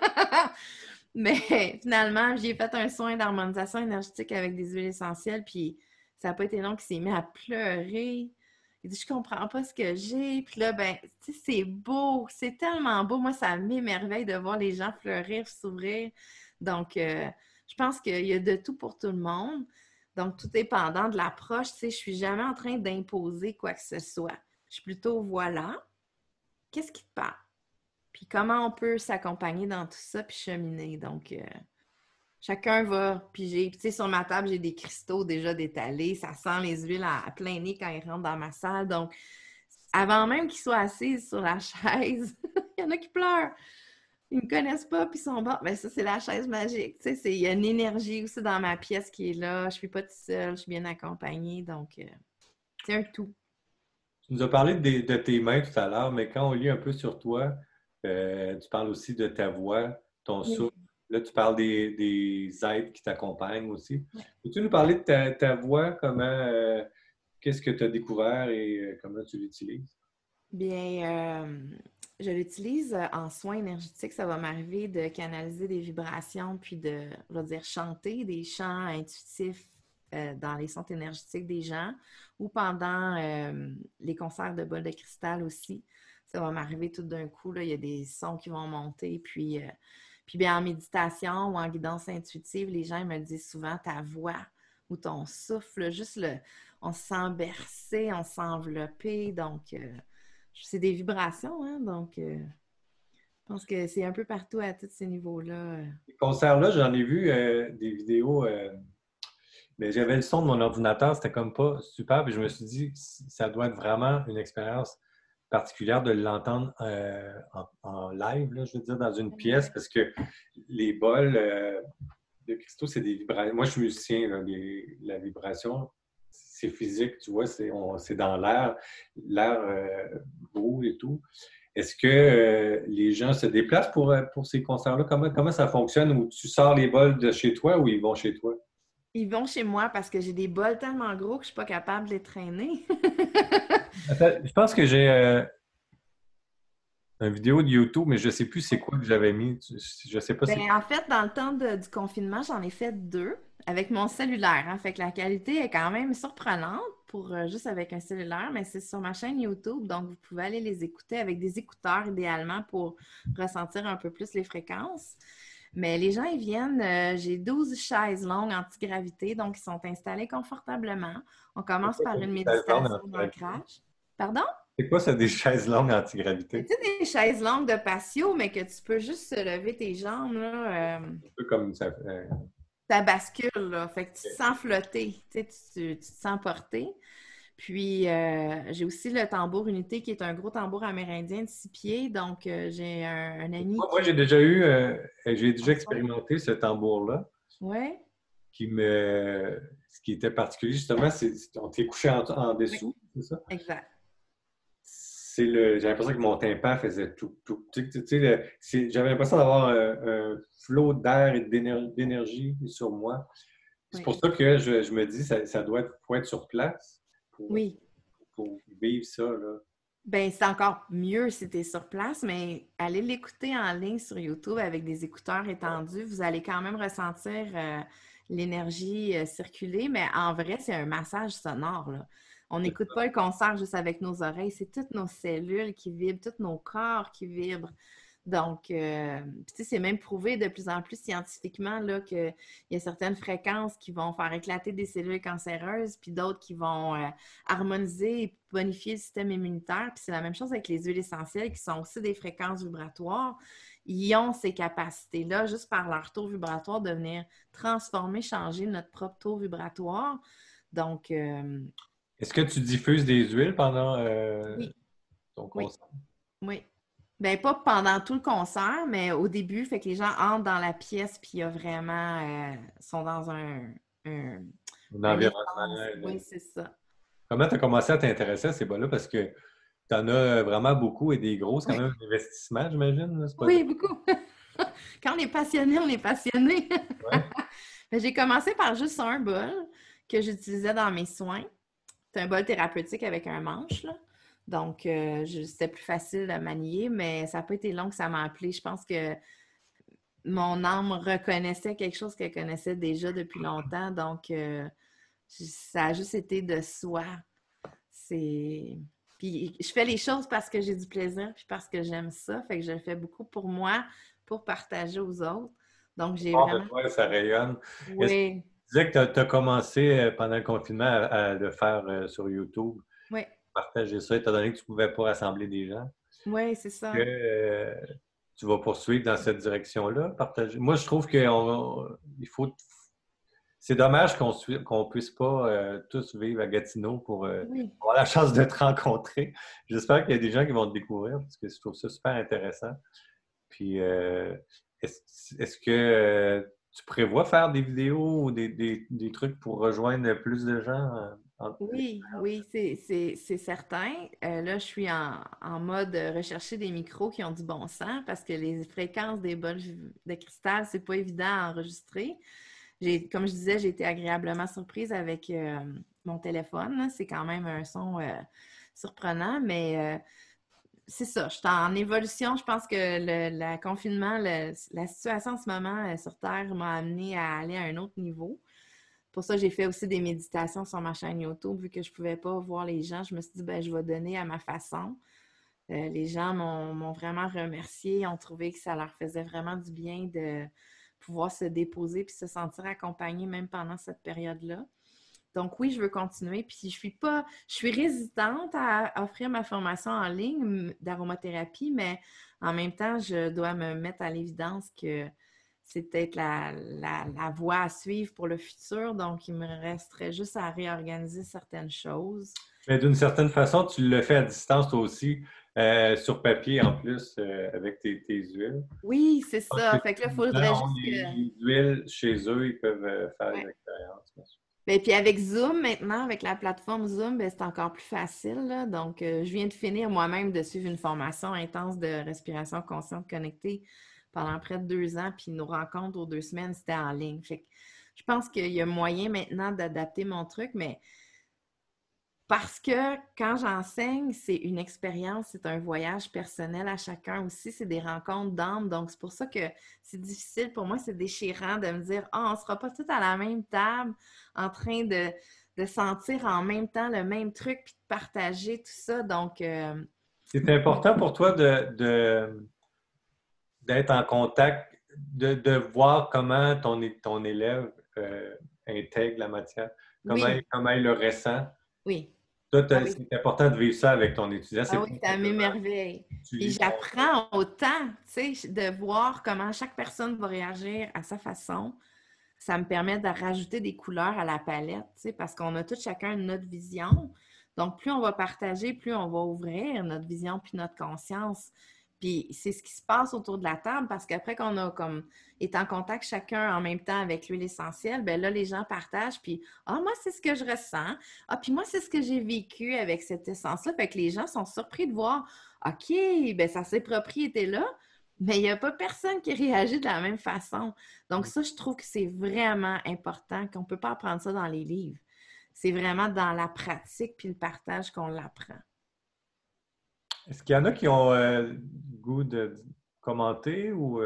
Mais finalement, j'ai fait un soin d'harmonisation énergétique avec des huiles essentielles, puis ça n'a pas été long qu'il s'est mis à pleurer. Il dit, je comprends pas ce que j'ai. Puis là, ben, tu sais, c'est beau, c'est tellement beau. Moi, ça m'émerveille de voir les gens fleurir, s'ouvrir. Donc, je pense qu'il y a de tout pour tout le monde. Donc, tout dépendant de l'approche, tu sais, je suis jamais en train d'imposer quoi que ce soit. Je suis plutôt, voilà, qu'est-ce qui te parle? Puis comment on peut s'accompagner dans tout ça, puis cheminer. Donc, chacun va piger. Puis, tu sais, sur ma table, j'ai des cristaux déjà détalés. Ça sent les huiles à plein nez quand ils rentrent dans ma salle. Donc, avant même qu'ils soient assis sur la chaise, il y en a qui pleurent. Ils ne me connaissent pas, puis ils sont bons. Ben ça, c'est la chaise magique. Tu sais, il y a une énergie aussi dans ma pièce qui est là. Je ne suis pas toute seule, je suis bien accompagnée. Donc, c'est un tout. Tu nous as parlé de tes mains tout à l'heure, mais quand on lit un peu sur toi, tu parles aussi de ta voix, ton souffle. Oui. Là, tu parles des êtres qui t'accompagnent aussi. Ouais. Peux-tu nous parler de ta voix, qu'est-ce que tu as découvert et comment tu l'utilises? Bien, je l'utilise en soins énergétiques. Ça va m'arriver de canaliser des vibrations, puis je vais dire, chanter des chants intuitifs dans les centres énergétiques des gens ou pendant les concerts de bol de cristal aussi. Ça va m'arriver tout d'un coup, là, il y a des sons qui vont monter. Puis bien, en méditation ou en guidance intuitive, les gens ils me disent souvent ta voix ou ton souffle, on se sent bercé, on se sent enveloppé. Donc, c'est des vibrations, hein? Donc, je pense que c'est un peu partout à tous ces niveaux-là. Ces concerts-là, j'en ai vu des vidéos, mais j'avais le son de mon ordinateur, c'était comme pas super, puis je me suis dit, ça doit être vraiment une expérience particulière de l'entendre en live, là, je veux dire, dans une pièce, parce que les bols de cristaux, c'est des vibrations. Moi, je suis musicien, là, la vibration, c'est physique, tu vois, c'est dans l'air beau et tout. Est-ce que les gens se déplacent pour ces concerts-là? Comment ça fonctionne? Ou tu sors les bols de chez toi ou ils vont chez toi? Ils vont chez moi parce que j'ai des bols tellement gros que je suis pas capable de les traîner. Attends, je pense que j'ai une vidéo de YouTube, mais je ne sais plus c'est quoi que j'avais mis. Je ne sais pas c'est Ben, en fait, dans le temps du confinement, j'en ai fait 2 avec mon cellulaire, hein. Fait que la qualité est quand même surprenante pour juste avec un cellulaire, mais c'est sur ma chaîne YouTube, donc vous pouvez aller les écouter avec des écouteurs idéalement pour ressentir un peu plus les fréquences. Mais les gens, ils viennent, j'ai 12 chaises longues antigravité, donc ils sont installés confortablement. On commence par une des chaises longues méditation antigravité. d'ancrage. Pardon? C'est quoi ça, des chaises longues Tu antigravité? sais, des chaises longues de patio, mais que tu peux juste lever tes jambes, là. Un peu comme ça. Ça bascule, là. Fait que tu te sens flotter, tu sais, tu te sens porter. Puis, j'ai aussi le tambour unité, qui est un gros tambour amérindien de 6 pieds. Donc, j'ai un ami Moi, j'ai déjà expérimenté ce tambour-là Ouais, ce qui était particulier, justement, on t'est couché en oui, dessous, c'est ça? exact. J'ai l'impression que mon tympan faisait tout, tout. Tu sais, j'avais l'impression d'avoir un flot d'air et d'énergie sur moi. C'est Oui. pour ça que je me dis ça faut être sur place pour, Oui. pour vivre ça, là. Ben, c'est encore mieux si tu es sur place, mais allez l'écouter en ligne sur YouTube avec des écouteurs étendus. Vous allez quand même ressentir l'énergie circuler, mais en vrai, c'est un massage sonore, là. On n'écoute pas le concert juste avec nos oreilles, c'est toutes nos cellules qui vibrent, tous nos corps qui vibrent. Donc, tu sais, c'est même prouvé de plus en plus scientifiquement là, qu'il y a certaines fréquences qui vont faire éclater des cellules cancéreuses, puis d'autres qui vont harmoniser et bonifier le système immunitaire. Puis c'est la même chose avec les huiles essentielles qui sont aussi des fréquences vibratoires. Ils ont ces capacités-là, juste par leur taux vibratoire, de venir transformer, changer notre propre taux vibratoire. Donc, Est-ce que tu diffuses des huiles pendant oui, ton oui. concert? Oui. Ben, pas pendant tout le concert, mais au début, fait que les gens entrent dans la pièce, puis il y a vraiment, sont dans un, Un un environnement. espace. Oui, c'est ça. Comment tu as commencé à t'intéresser à ces bas-là? Parce que tu en as vraiment beaucoup et des gros. C'est quand Oui, même un investissement, j'imagine, là. C'est pas... oui, beaucoup. Quand on est passionné, on est passionné. Ouais. Ben, j'ai commencé par juste un bol que j'utilisais dans mes soins. C'est un bol thérapeutique avec un manche, là. Donc, c'était plus facile à manier, mais ça n'a pas été long que ça m'a appelé. Je pense que mon âme reconnaissait quelque chose qu'elle connaissait déjà depuis longtemps. Donc, ça a juste été de soi. C'est... Puis, je fais les choses parce que j'ai du plaisir puis parce que j'aime ça. Fait que je le fais beaucoup pour moi, pour partager aux autres. Donc, j'ai Fort de vraiment... toi, ça rayonne. Est-ce que tu Oui, disais que tu as commencé pendant le confinement à le faire sur YouTube, oui, partager ça, étant donné que tu ne pouvais pas rassembler des gens? oui, c'est Que ça. tu vas poursuivre dans cette direction-là, partager. Moi, je trouve il faut. C'est dommage qu'on puisse pas tous vivre à Gatineau pour Oui. avoir la chance de te rencontrer. J'espère qu'il y a des gens qui vont te découvrir parce que je trouve ça super intéressant. Puis, est-ce que tu prévois faire des vidéos ou des trucs pour rejoindre plus de gens? Oui, oui, c'est certain. Là, je suis en mode rechercher des micros qui ont du bon sens parce que les fréquences des bols de cristal, c'est pas évident à enregistrer. Comme je disais, j'ai été agréablement surprise avec mon téléphone, là. C'est quand même un son surprenant, mais c'est ça. Je suis en évolution. Je pense que le confinement, la situation en ce moment sur Terre m'a amené à aller à un autre niveau. Pour ça, j'ai fait aussi des méditations sur ma chaîne YouTube. Vu que je ne pouvais pas voir les gens, je me suis dit, ben, je vais donner à ma façon. Les gens m'ont vraiment remercié. Ils ont trouvé que ça leur faisait vraiment du bien de pouvoir se déposer puis se sentir accompagnés même pendant cette période-là. Donc oui, je veux continuer. Puis je suis résistante à offrir ma formation en ligne d'aromathérapie, mais en même temps, je dois me mettre à l'évidence que c'est peut-être la voie à suivre pour le futur. Donc, il me resterait juste à réorganiser certaines choses. Mais d'une certaine façon, tu le fais à distance toi aussi, sur papier en plus, avec tes huiles. Oui, c'est Parce que ça. Fait que là, il les faudrait gens ont juste que... les huiles chez eux, ils peuvent faire Ouais. une expérience. Bien sûr. Ben, puis avec Zoom maintenant, avec la plateforme Zoom, ben, c'est encore plus facile, là. Donc, je viens de finir moi-même de suivre une formation intense de respiration consciente connectée pendant près de 2 ans, puis nos rencontres aux 2 semaines, c'était en ligne. Fait que je pense qu'il y a moyen maintenant d'adapter mon truc, mais parce que quand j'enseigne, c'est une expérience, c'est un voyage personnel à chacun aussi, c'est des rencontres d'âme. Donc, c'est pour ça que c'est difficile pour moi, c'est déchirant de me dire, ah, on ne sera pas tous à la même table en train de sentir en même temps le même truc puis de partager tout ça. Donc, C'est important pour toi d'être en contact, de voir comment ton élève intègre la matière, oui, comment il le ressent. oui. Toi, Ah oui. c'est important de vivre ça avec ton étudiant. Ah C'est oui, pas ça simplement m'émerveille. tu Puis lis ton... j'apprends autant, tu sais, de voir comment chaque personne va réagir à sa façon. Ça me permet de rajouter des couleurs à la palette, tu sais, parce qu'on a tout chacun notre vision. Donc, plus on va partager, plus on va ouvrir notre vision puis notre conscience. Puis c'est ce qui se passe autour de la table parce qu'après qu'on a comme été en contact chacun en même temps avec l'huile essentielle, ben là, les gens partagent, puis ah, moi, c'est ce que je ressens. Ah, puis moi, c'est ce que j'ai vécu avec cette essence-là. Fait que les gens sont surpris de voir, OK, ben ça, ces propriétés-là, mais il n'y a pas personne qui réagit de la même façon. Donc ça, je trouve que c'est vraiment important, qu'on ne peut pas apprendre ça dans les livres. C'est vraiment dans la pratique puis le partage qu'on l'apprend. Est-ce qu'il y en a qui ont goût de commenter ou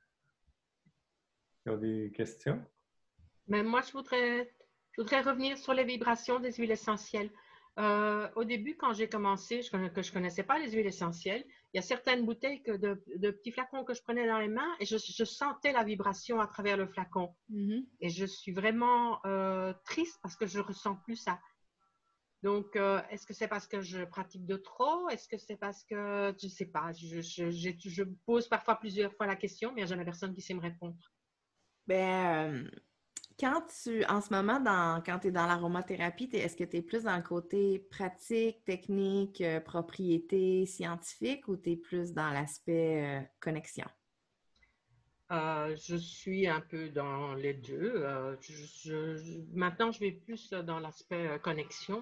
qui ont des questions? Mais moi, je voudrais revenir sur les vibrations des huiles essentielles. Au début, quand j'ai commencé, que je ne connaissais pas les huiles essentielles, il y a certaines bouteilles de petits flacons que je prenais dans les mains et je sentais la vibration à travers le flacon. Et je suis vraiment triste parce que je ne ressens plus ça. Donc, est-ce que c'est parce que je pratique de trop? Est-ce que c'est parce que, je ne sais pas, je pose parfois plusieurs fois la question, mais il n'y a jamais personne qui sait me répondre. Ben, en ce moment, quand tu es dans l'aromathérapie, est-ce que tu es plus dans le côté pratique, technique, propriété, scientifique ou tu es plus dans l'aspect connexion? Je suis un peu dans les deux. Maintenant, je vais plus dans l'aspect connexion.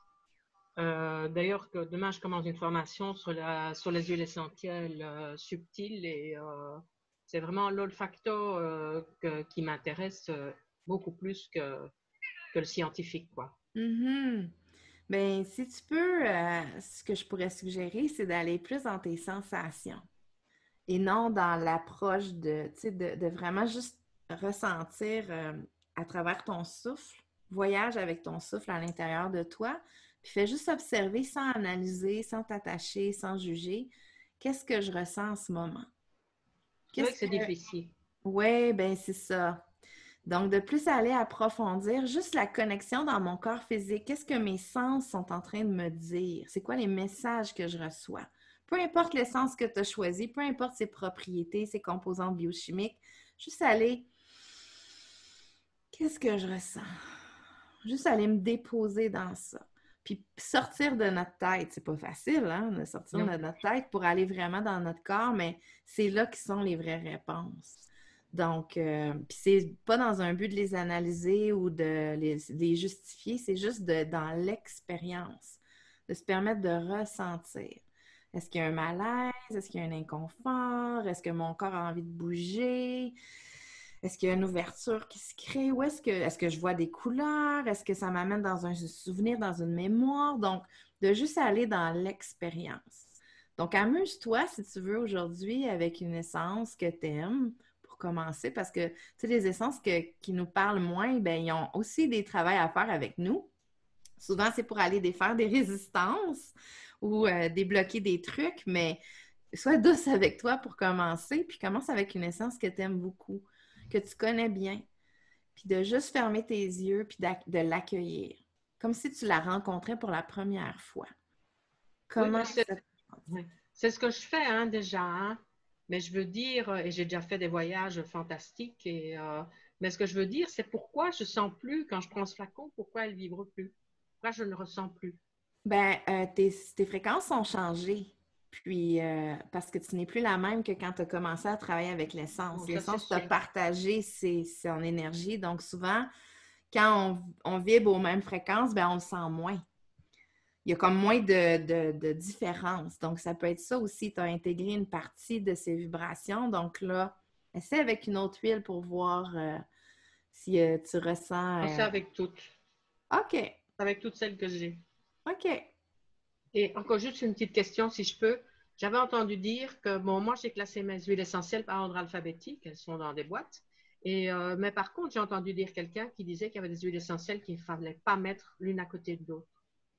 D'ailleurs, demain, je commence une formation sur les huiles essentielles subtiles et c'est vraiment l'olfacto qui m'intéresse beaucoup plus que le scientifique, quoi. Mhm. Ben, si tu peux, ce que je pourrais suggérer, c'est d'aller plus dans tes sensations et non dans l'approche tu sais, de vraiment juste ressentir à travers ton souffle. Voyage avec ton souffle à l'intérieur de toi, puis fais juste observer sans analyser, sans t'attacher, sans juger. Qu'est-ce que je ressens en ce moment? C'est vrai Qu'est-ce que c'est que... difficile. Ouais, ben c'est ça. Donc, de plus aller approfondir juste la connexion dans mon corps physique. Qu'est-ce que mes sens sont en train de me dire? C'est quoi les messages que je reçois? Peu importe l'essence que tu as choisi, peu importe ses propriétés, ses composantes biochimiques, juste aller, qu'est-ce que je ressens? Juste aller me déposer dans ça. Puis sortir de notre tête, c'est pas facile, hein, de sortir Non. de notre tête pour aller vraiment dans notre corps, mais c'est là qui sont les vraies réponses. Donc, puis c'est pas dans un but de les analyser ou de les justifier, c'est juste dans l'expérience, de se permettre de ressentir. Est-ce qu'il y a un malaise? Est-ce qu'il y a un inconfort? Est-ce que mon corps a envie de bouger? Est-ce qu'il y a une ouverture qui se crée? Ou est-ce que je vois des couleurs? Est-ce que ça m'amène dans un souvenir, dans une mémoire? Donc, de juste aller dans l'expérience. Donc, amuse-toi, si tu veux, aujourd'hui avec une essence que tu aimes pour commencer, parce que, tu sais, les essences qui nous parlent moins, ben ils ont aussi des travaux à faire avec nous. Souvent, c'est pour aller défaire des résistances ou débloquer des trucs, mais sois douce avec toi pour commencer, puis commence avec une essence que tu aimes beaucoup, que tu connais bien, puis de juste fermer tes yeux, puis de l'accueillir, comme si tu la rencontrais pour la première fois. Oui, Comment ça... c'est ce que je fais hein, déjà. Hein. Mais je veux dire, et j'ai déjà fait des voyages fantastiques, mais ce que je veux dire, c'est pourquoi je ne sens plus, quand je prends ce flacon, pourquoi elle ne vibre plus? Pourquoi je ne le ressens plus? Ben, tes fréquences ont changé. Puis, parce que tu n'es plus la même que quand tu as commencé à travailler avec l'essence. Bon, ça, c'est L'essence t'a sûr. partagé son énergie. Donc, souvent, quand on vibre aux mêmes fréquences, ben on le sent moins. Il y a comme moins de différence. Donc, ça peut être ça aussi. Tu as intégré une partie de ces vibrations. Donc là, essaie avec une autre huile pour voir si tu ressens... C'est avec toutes. OK. Avec toutes celles que j'ai. OK. Et encore juste une petite question, si je peux. J'avais entendu dire que, bon, moi, j'ai classé mes huiles essentielles par ordre alphabétique. Elles sont dans des boîtes. Mais par contre, j'ai entendu dire quelqu'un qui disait qu'il y avait des huiles essentielles qu'il ne fallait pas mettre l'une à côté de l'autre.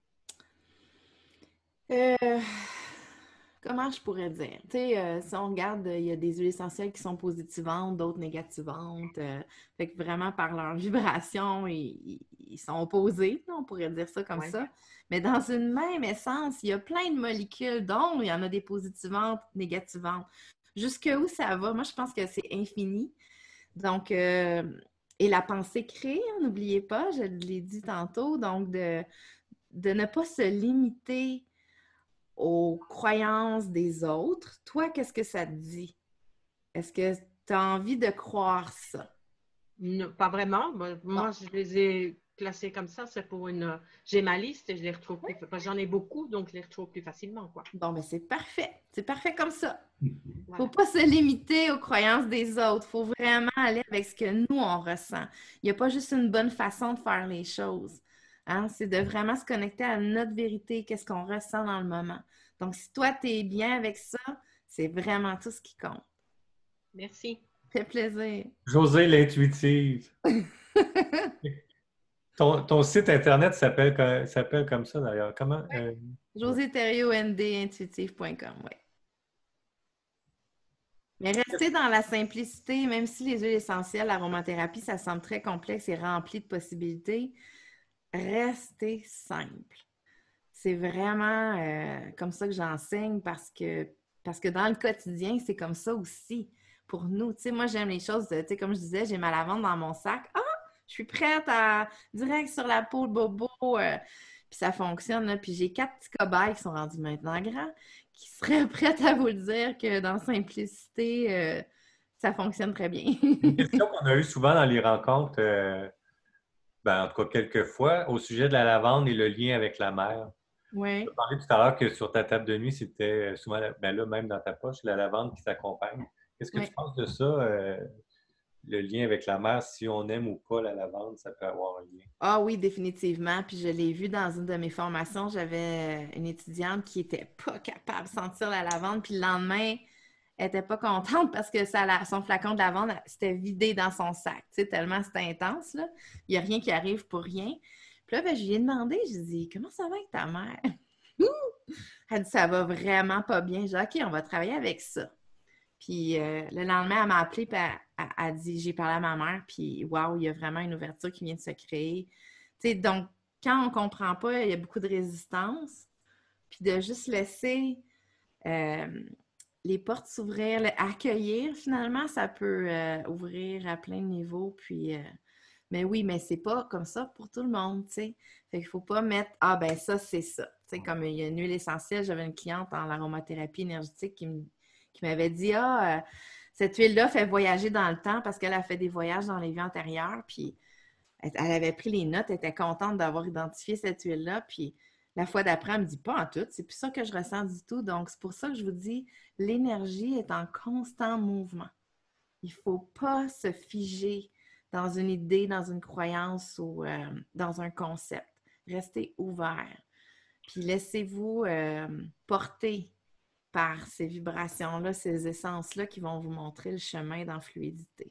Comment je pourrais dire? Tu sais, si on regarde, il y a des huiles essentielles qui sont positivantes, d'autres négativantes. Fait que vraiment, par leur vibration, ils sont opposés, on pourrait dire ça comme ça. Mais dans une même essence, il y a plein de molécules, dont il y en a des positivantes, négativantes. Jusqu'où ça va? Moi, je pense que c'est infini. Donc, et la pensée crée, n'oubliez pas, je l'ai dit tantôt, donc de ne pas se limiter aux croyances des autres. Toi, qu'est-ce que ça te dit? Est-ce que tu as envie de croire ça? Non, pas vraiment. Moi, je les ai classés comme ça. C'est pour une... J'ai ma liste et je les retrouve plus... Parce que j'en ai beaucoup, donc je les retrouve plus facilement, quoi. Bon, ben c'est parfait. C'est parfait comme ça. Voilà. Faut pas se limiter aux croyances des autres. Faut vraiment aller avec ce que nous, on ressent. Il n'y a pas juste une bonne façon de faire les choses. Hein? C'est de vraiment se connecter à notre vérité, qu'est-ce qu'on ressent dans le moment. Donc, si toi, tu es bien avec ça, c'est vraiment tout ce qui compte. Merci. Ça fait plaisir. Josée l'intuitive. Ton site Internet s'appelle comme ça, d'ailleurs. Comment? Josée Thériault, ndintuitive.com, oui. Mais restez dans la simplicité, même si les huiles essentielles, l'aromathérapie, ça semble très complexe et rempli de possibilités, restez simple. C'est vraiment comme ça que j'enseigne parce que dans le quotidien, c'est comme ça aussi pour nous. Tu sais, moi, j'aime les choses, tu sais, comme je disais, j'ai ma lavande dans mon sac. Ah, je suis prête à direct sur la peau de bobo. Puis ça fonctionne. Là. Puis j'ai 4 petits cobayes qui sont rendus maintenant grands, qui seraient prêtes à vous le dire que dans simplicité, ça fonctionne très bien. Une question qu'on a eue souvent dans les rencontres, en tout cas quelques fois, au sujet de la lavande et le lien avec la mer. Oui. Tu as parlé tout à l'heure que sur ta table de nuit, c'était souvent, là, même dans ta poche, la lavande qui t'accompagne. Qu'est-ce que tu penses de ça, le lien avec la mer? Si on aime ou pas la lavande, ça peut avoir un lien. Ah oui, définitivement. Puis je l'ai vu dans une de mes formations. J'avais une étudiante qui n'était pas capable de sentir la lavande. Puis le lendemain, elle n'était pas contente parce que son flacon de lavande s'était vidé dans son sac. Tu sais, tellement c'était intense, là. Il n'y a rien qui arrive pour rien. Puis là, je lui ai demandé, je lui ai dit, comment ça va avec ta mère? Elle dit, ça va vraiment pas bien. J'ai dit, OK, on va travailler avec ça. Puis le lendemain, elle m'a appelé et elle a dit, j'ai parlé à ma mère, puis waouh, il y a vraiment une ouverture qui vient de se créer. Tu sais, donc, quand on ne comprend pas, il y a beaucoup de résistance. Puis de juste laisser les portes s'ouvrir, accueillir, finalement, ça peut ouvrir à plein de niveaux. Puis, mais oui, mais c'est pas comme ça pour tout le monde, tu sais. Fait qu'il faut pas mettre, ah ben ça, c'est ça. Tu sais, comme il y a une huile essentielle, j'avais une cliente en aromathérapie énergétique qui m'avait dit, cette huile-là fait voyager dans le temps parce qu'elle a fait des voyages dans les vies antérieures. Puis, elle avait pris les notes, elle était contente d'avoir identifié cette huile-là. Puis, la fois d'après, elle me dit pas en tout, c'est plus ça que je ressens du tout. Donc, c'est pour ça que je vous dis, l'énergie est en constant mouvement. Il ne faut pas se figer dans une idée, dans une croyance ou dans un concept. Restez ouvert. Puis laissez-vous porter par ces vibrations-là, ces essences-là qui vont vous montrer le chemin dans fluidité.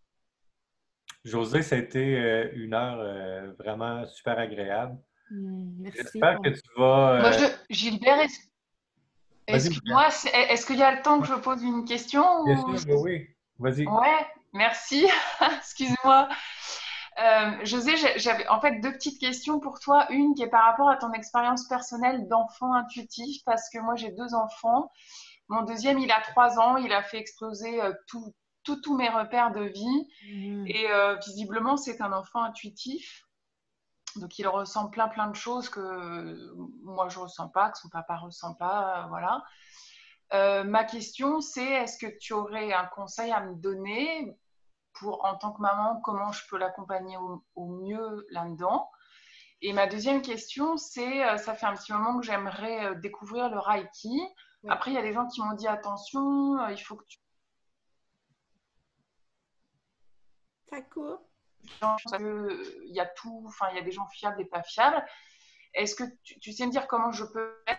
Josée, ça a été une heure vraiment super agréable. Merci. J'espère que tu vas... Moi, Gilbert, excuse-moi, est-ce qu'il y a le temps que je pose une question Bien sûr, oui. Vas-y. Ouais, merci. Excuse-moi. José, j'avais en fait 2 petites questions pour toi. Une qui est par rapport à ton expérience personnelle d'enfant intuitif, parce que moi j'ai 2 enfants. Mon deuxième, il a 3 ans, il a fait exploser tous mes repères de vie. Et visiblement, c'est un enfant intuitif. Donc, il ressent plein de choses que moi, je ne ressens pas, que son papa ne ressent pas. Voilà. Ma question, c'est est-ce que tu aurais un conseil à me donner en tant que maman, comment je peux l'accompagner au mieux là-dedans. Et ma deuxième question, c'est, ça fait un petit moment que j'aimerais découvrir le Reiki. Oui. Après, il y a des gens qui m'ont dit, attention, il faut que tu... Ça coupe. Il y a tout, enfin, il y a des gens fiables et pas fiables. Est-ce que tu sais me dire comment je peux être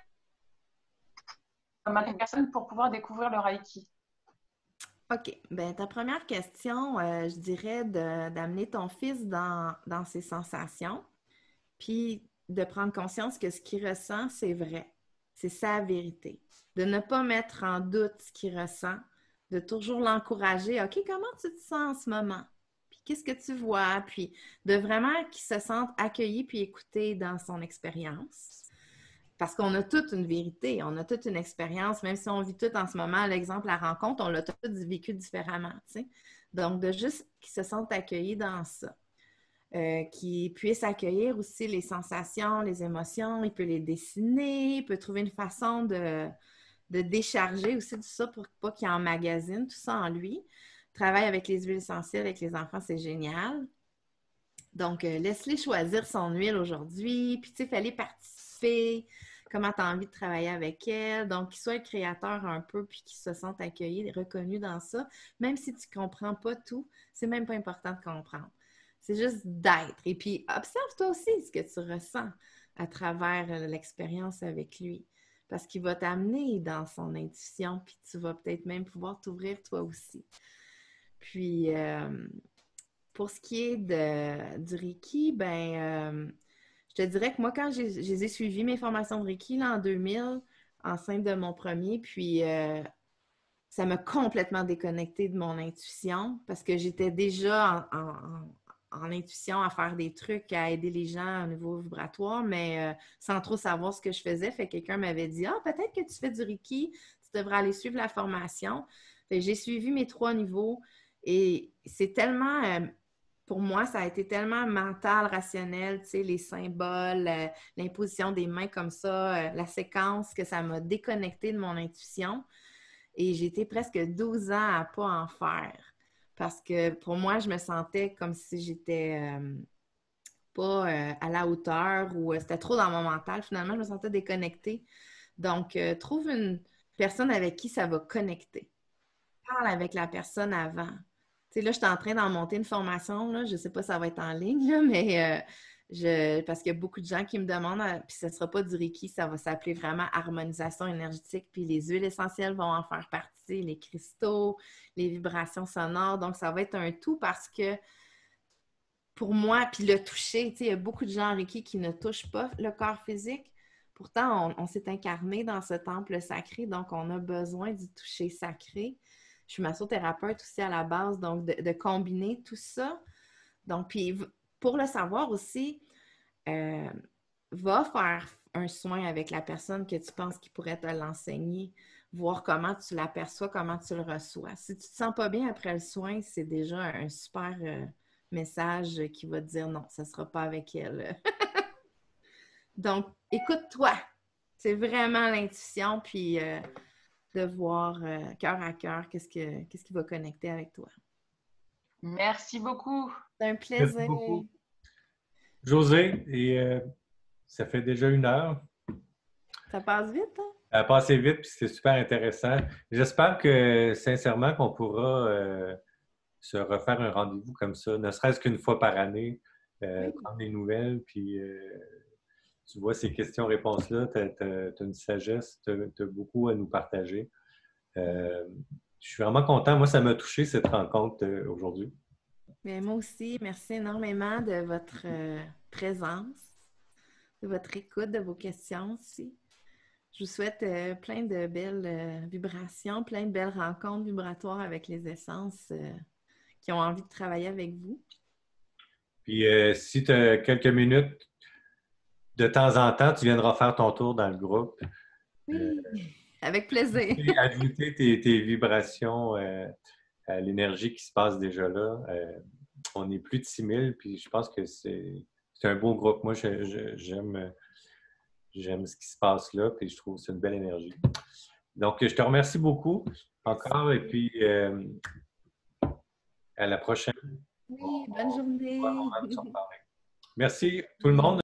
une personne pour pouvoir découvrir le Reiki? OK. Ben, ta première question, je dirais d'amener ton fils dans ses sensations, puis de prendre conscience que ce qu'il ressent, c'est vrai. C'est sa vérité. De ne pas mettre en doute ce qu'il ressent, de toujours l'encourager. OK, comment tu te sens en ce moment? Puis qu'est-ce que tu vois? Puis de vraiment qu'il se sente accueilli puis écouté dans son expérience. Parce qu'on a toute une vérité, on a toute une expérience, même si on vit tout en ce moment, l'exemple, la rencontre, on l'a tout vécu différemment, tu sais. Donc, de juste qu'ils se sentent accueillis dans ça. Qu'ils puissent accueillir aussi les sensations, les émotions, il peut les dessiner, il peut trouver une façon de décharger aussi tout ça pour pas qu'il emmagasine tout ça en lui. Travaille avec les huiles essentielles avec les enfants, c'est génial. Donc, laisse-les choisir son huile aujourd'hui, puis tu sais, fais-les participer, comment tu as envie de travailler avec elle. Donc, qu'ils soient créateurs un peu, puis qu'ils se sentent accueillis, reconnus dans ça. Même si tu ne comprends pas tout, c'est même pas important de comprendre. C'est juste d'être. Et puis, observe-toi aussi ce que tu ressens à travers l'expérience avec lui. Parce qu'il va t'amener dans son intuition, puis tu vas peut-être même pouvoir t'ouvrir toi aussi. Puis, pour ce qui est du Reiki, je te dirais que moi, quand j'ai suivi mes formations de Reiki là, en 2000, enceinte de mon premier, puis ça m'a complètement déconnectée de mon intuition parce que j'étais déjà en intuition à faire des trucs, à aider les gens au niveau vibratoire, mais sans trop savoir ce que je faisais. Fait que quelqu'un m'avait dit « Ah, peut-être que tu fais du Reiki, tu devrais aller suivre la formation. » Fait que j'ai suivi mes 3 niveaux et c'est tellement... pour moi, ça a été tellement mental, rationnel, tu sais, les symboles, l'imposition des mains comme ça, la séquence, que ça m'a déconnectée de mon intuition. Et j'ai été presque 12 ans à ne pas en faire. Parce que pour moi, je me sentais comme si j'étais pas à la hauteur ou c'était trop dans mon mental. Finalement, je me sentais déconnectée. Donc, trouve une personne avec qui ça va connecter. Parle avec la personne avant. Tu sais, là, je suis en train d'en monter une formation. Là. Je ne sais pas si ça va être en ligne, là, mais parce qu'il y a beaucoup de gens qui me demandent, puis ce ne sera pas du Reiki, ça va s'appeler vraiment harmonisation énergétique, puis les huiles essentielles vont en faire partie, les cristaux, les vibrations sonores. Donc, ça va être un tout parce que pour moi, puis le toucher, tu sais, il y a beaucoup de gens en Reiki qui ne touchent pas le corps physique. Pourtant, on s'est incarné dans ce temple sacré, donc on a besoin du toucher sacré. Je suis massothérapeute aussi à la base, donc de combiner tout ça. Donc, puis pour le savoir aussi, va faire un soin avec la personne que tu penses qui pourrait te l'enseigner, voir comment tu l'aperçois, comment tu le reçois. Si tu te sens pas bien après le soin, c'est déjà un super message qui va te dire non, ça sera pas avec elle. Donc, écoute-toi. C'est vraiment l'intuition, puis de voir cœur à cœur qu'est-ce qui va connecter avec toi. Merci beaucoup. C'est un Merci plaisir. beaucoup. José, et ça fait déjà 1 heure. Ça passe vite, hein? Ça a passé vite, puis c'était super intéressant. J'espère que, sincèrement, qu'on pourra se refaire un rendez-vous comme ça, ne serait-ce qu'une fois par année, Oui. prendre des nouvelles, puis tu vois, ces questions-réponses-là, tu as une sagesse, tu as beaucoup à nous partager. Je suis vraiment content. Moi, ça m'a touché, cette rencontre aujourd'hui. Mais moi aussi, merci énormément de votre présence, de votre écoute, de vos questions aussi. Je vous souhaite plein de belles vibrations, plein de belles rencontres vibratoires avec les essences qui ont envie de travailler avec vous. Puis, si tu as quelques minutes, de temps en temps, tu viendras faire ton tour dans le groupe. Oui, avec plaisir. Ajouter tes vibrations à l'énergie qui se passe déjà là. On est plus de 6000, puis je pense que c'est un beau groupe. Moi, j'aime ce qui se passe là, puis je trouve que c'est une belle énergie. Donc, je te remercie beaucoup encore, et puis À la prochaine. Oui, bonne journée. On va se reparler. Merci tout le monde.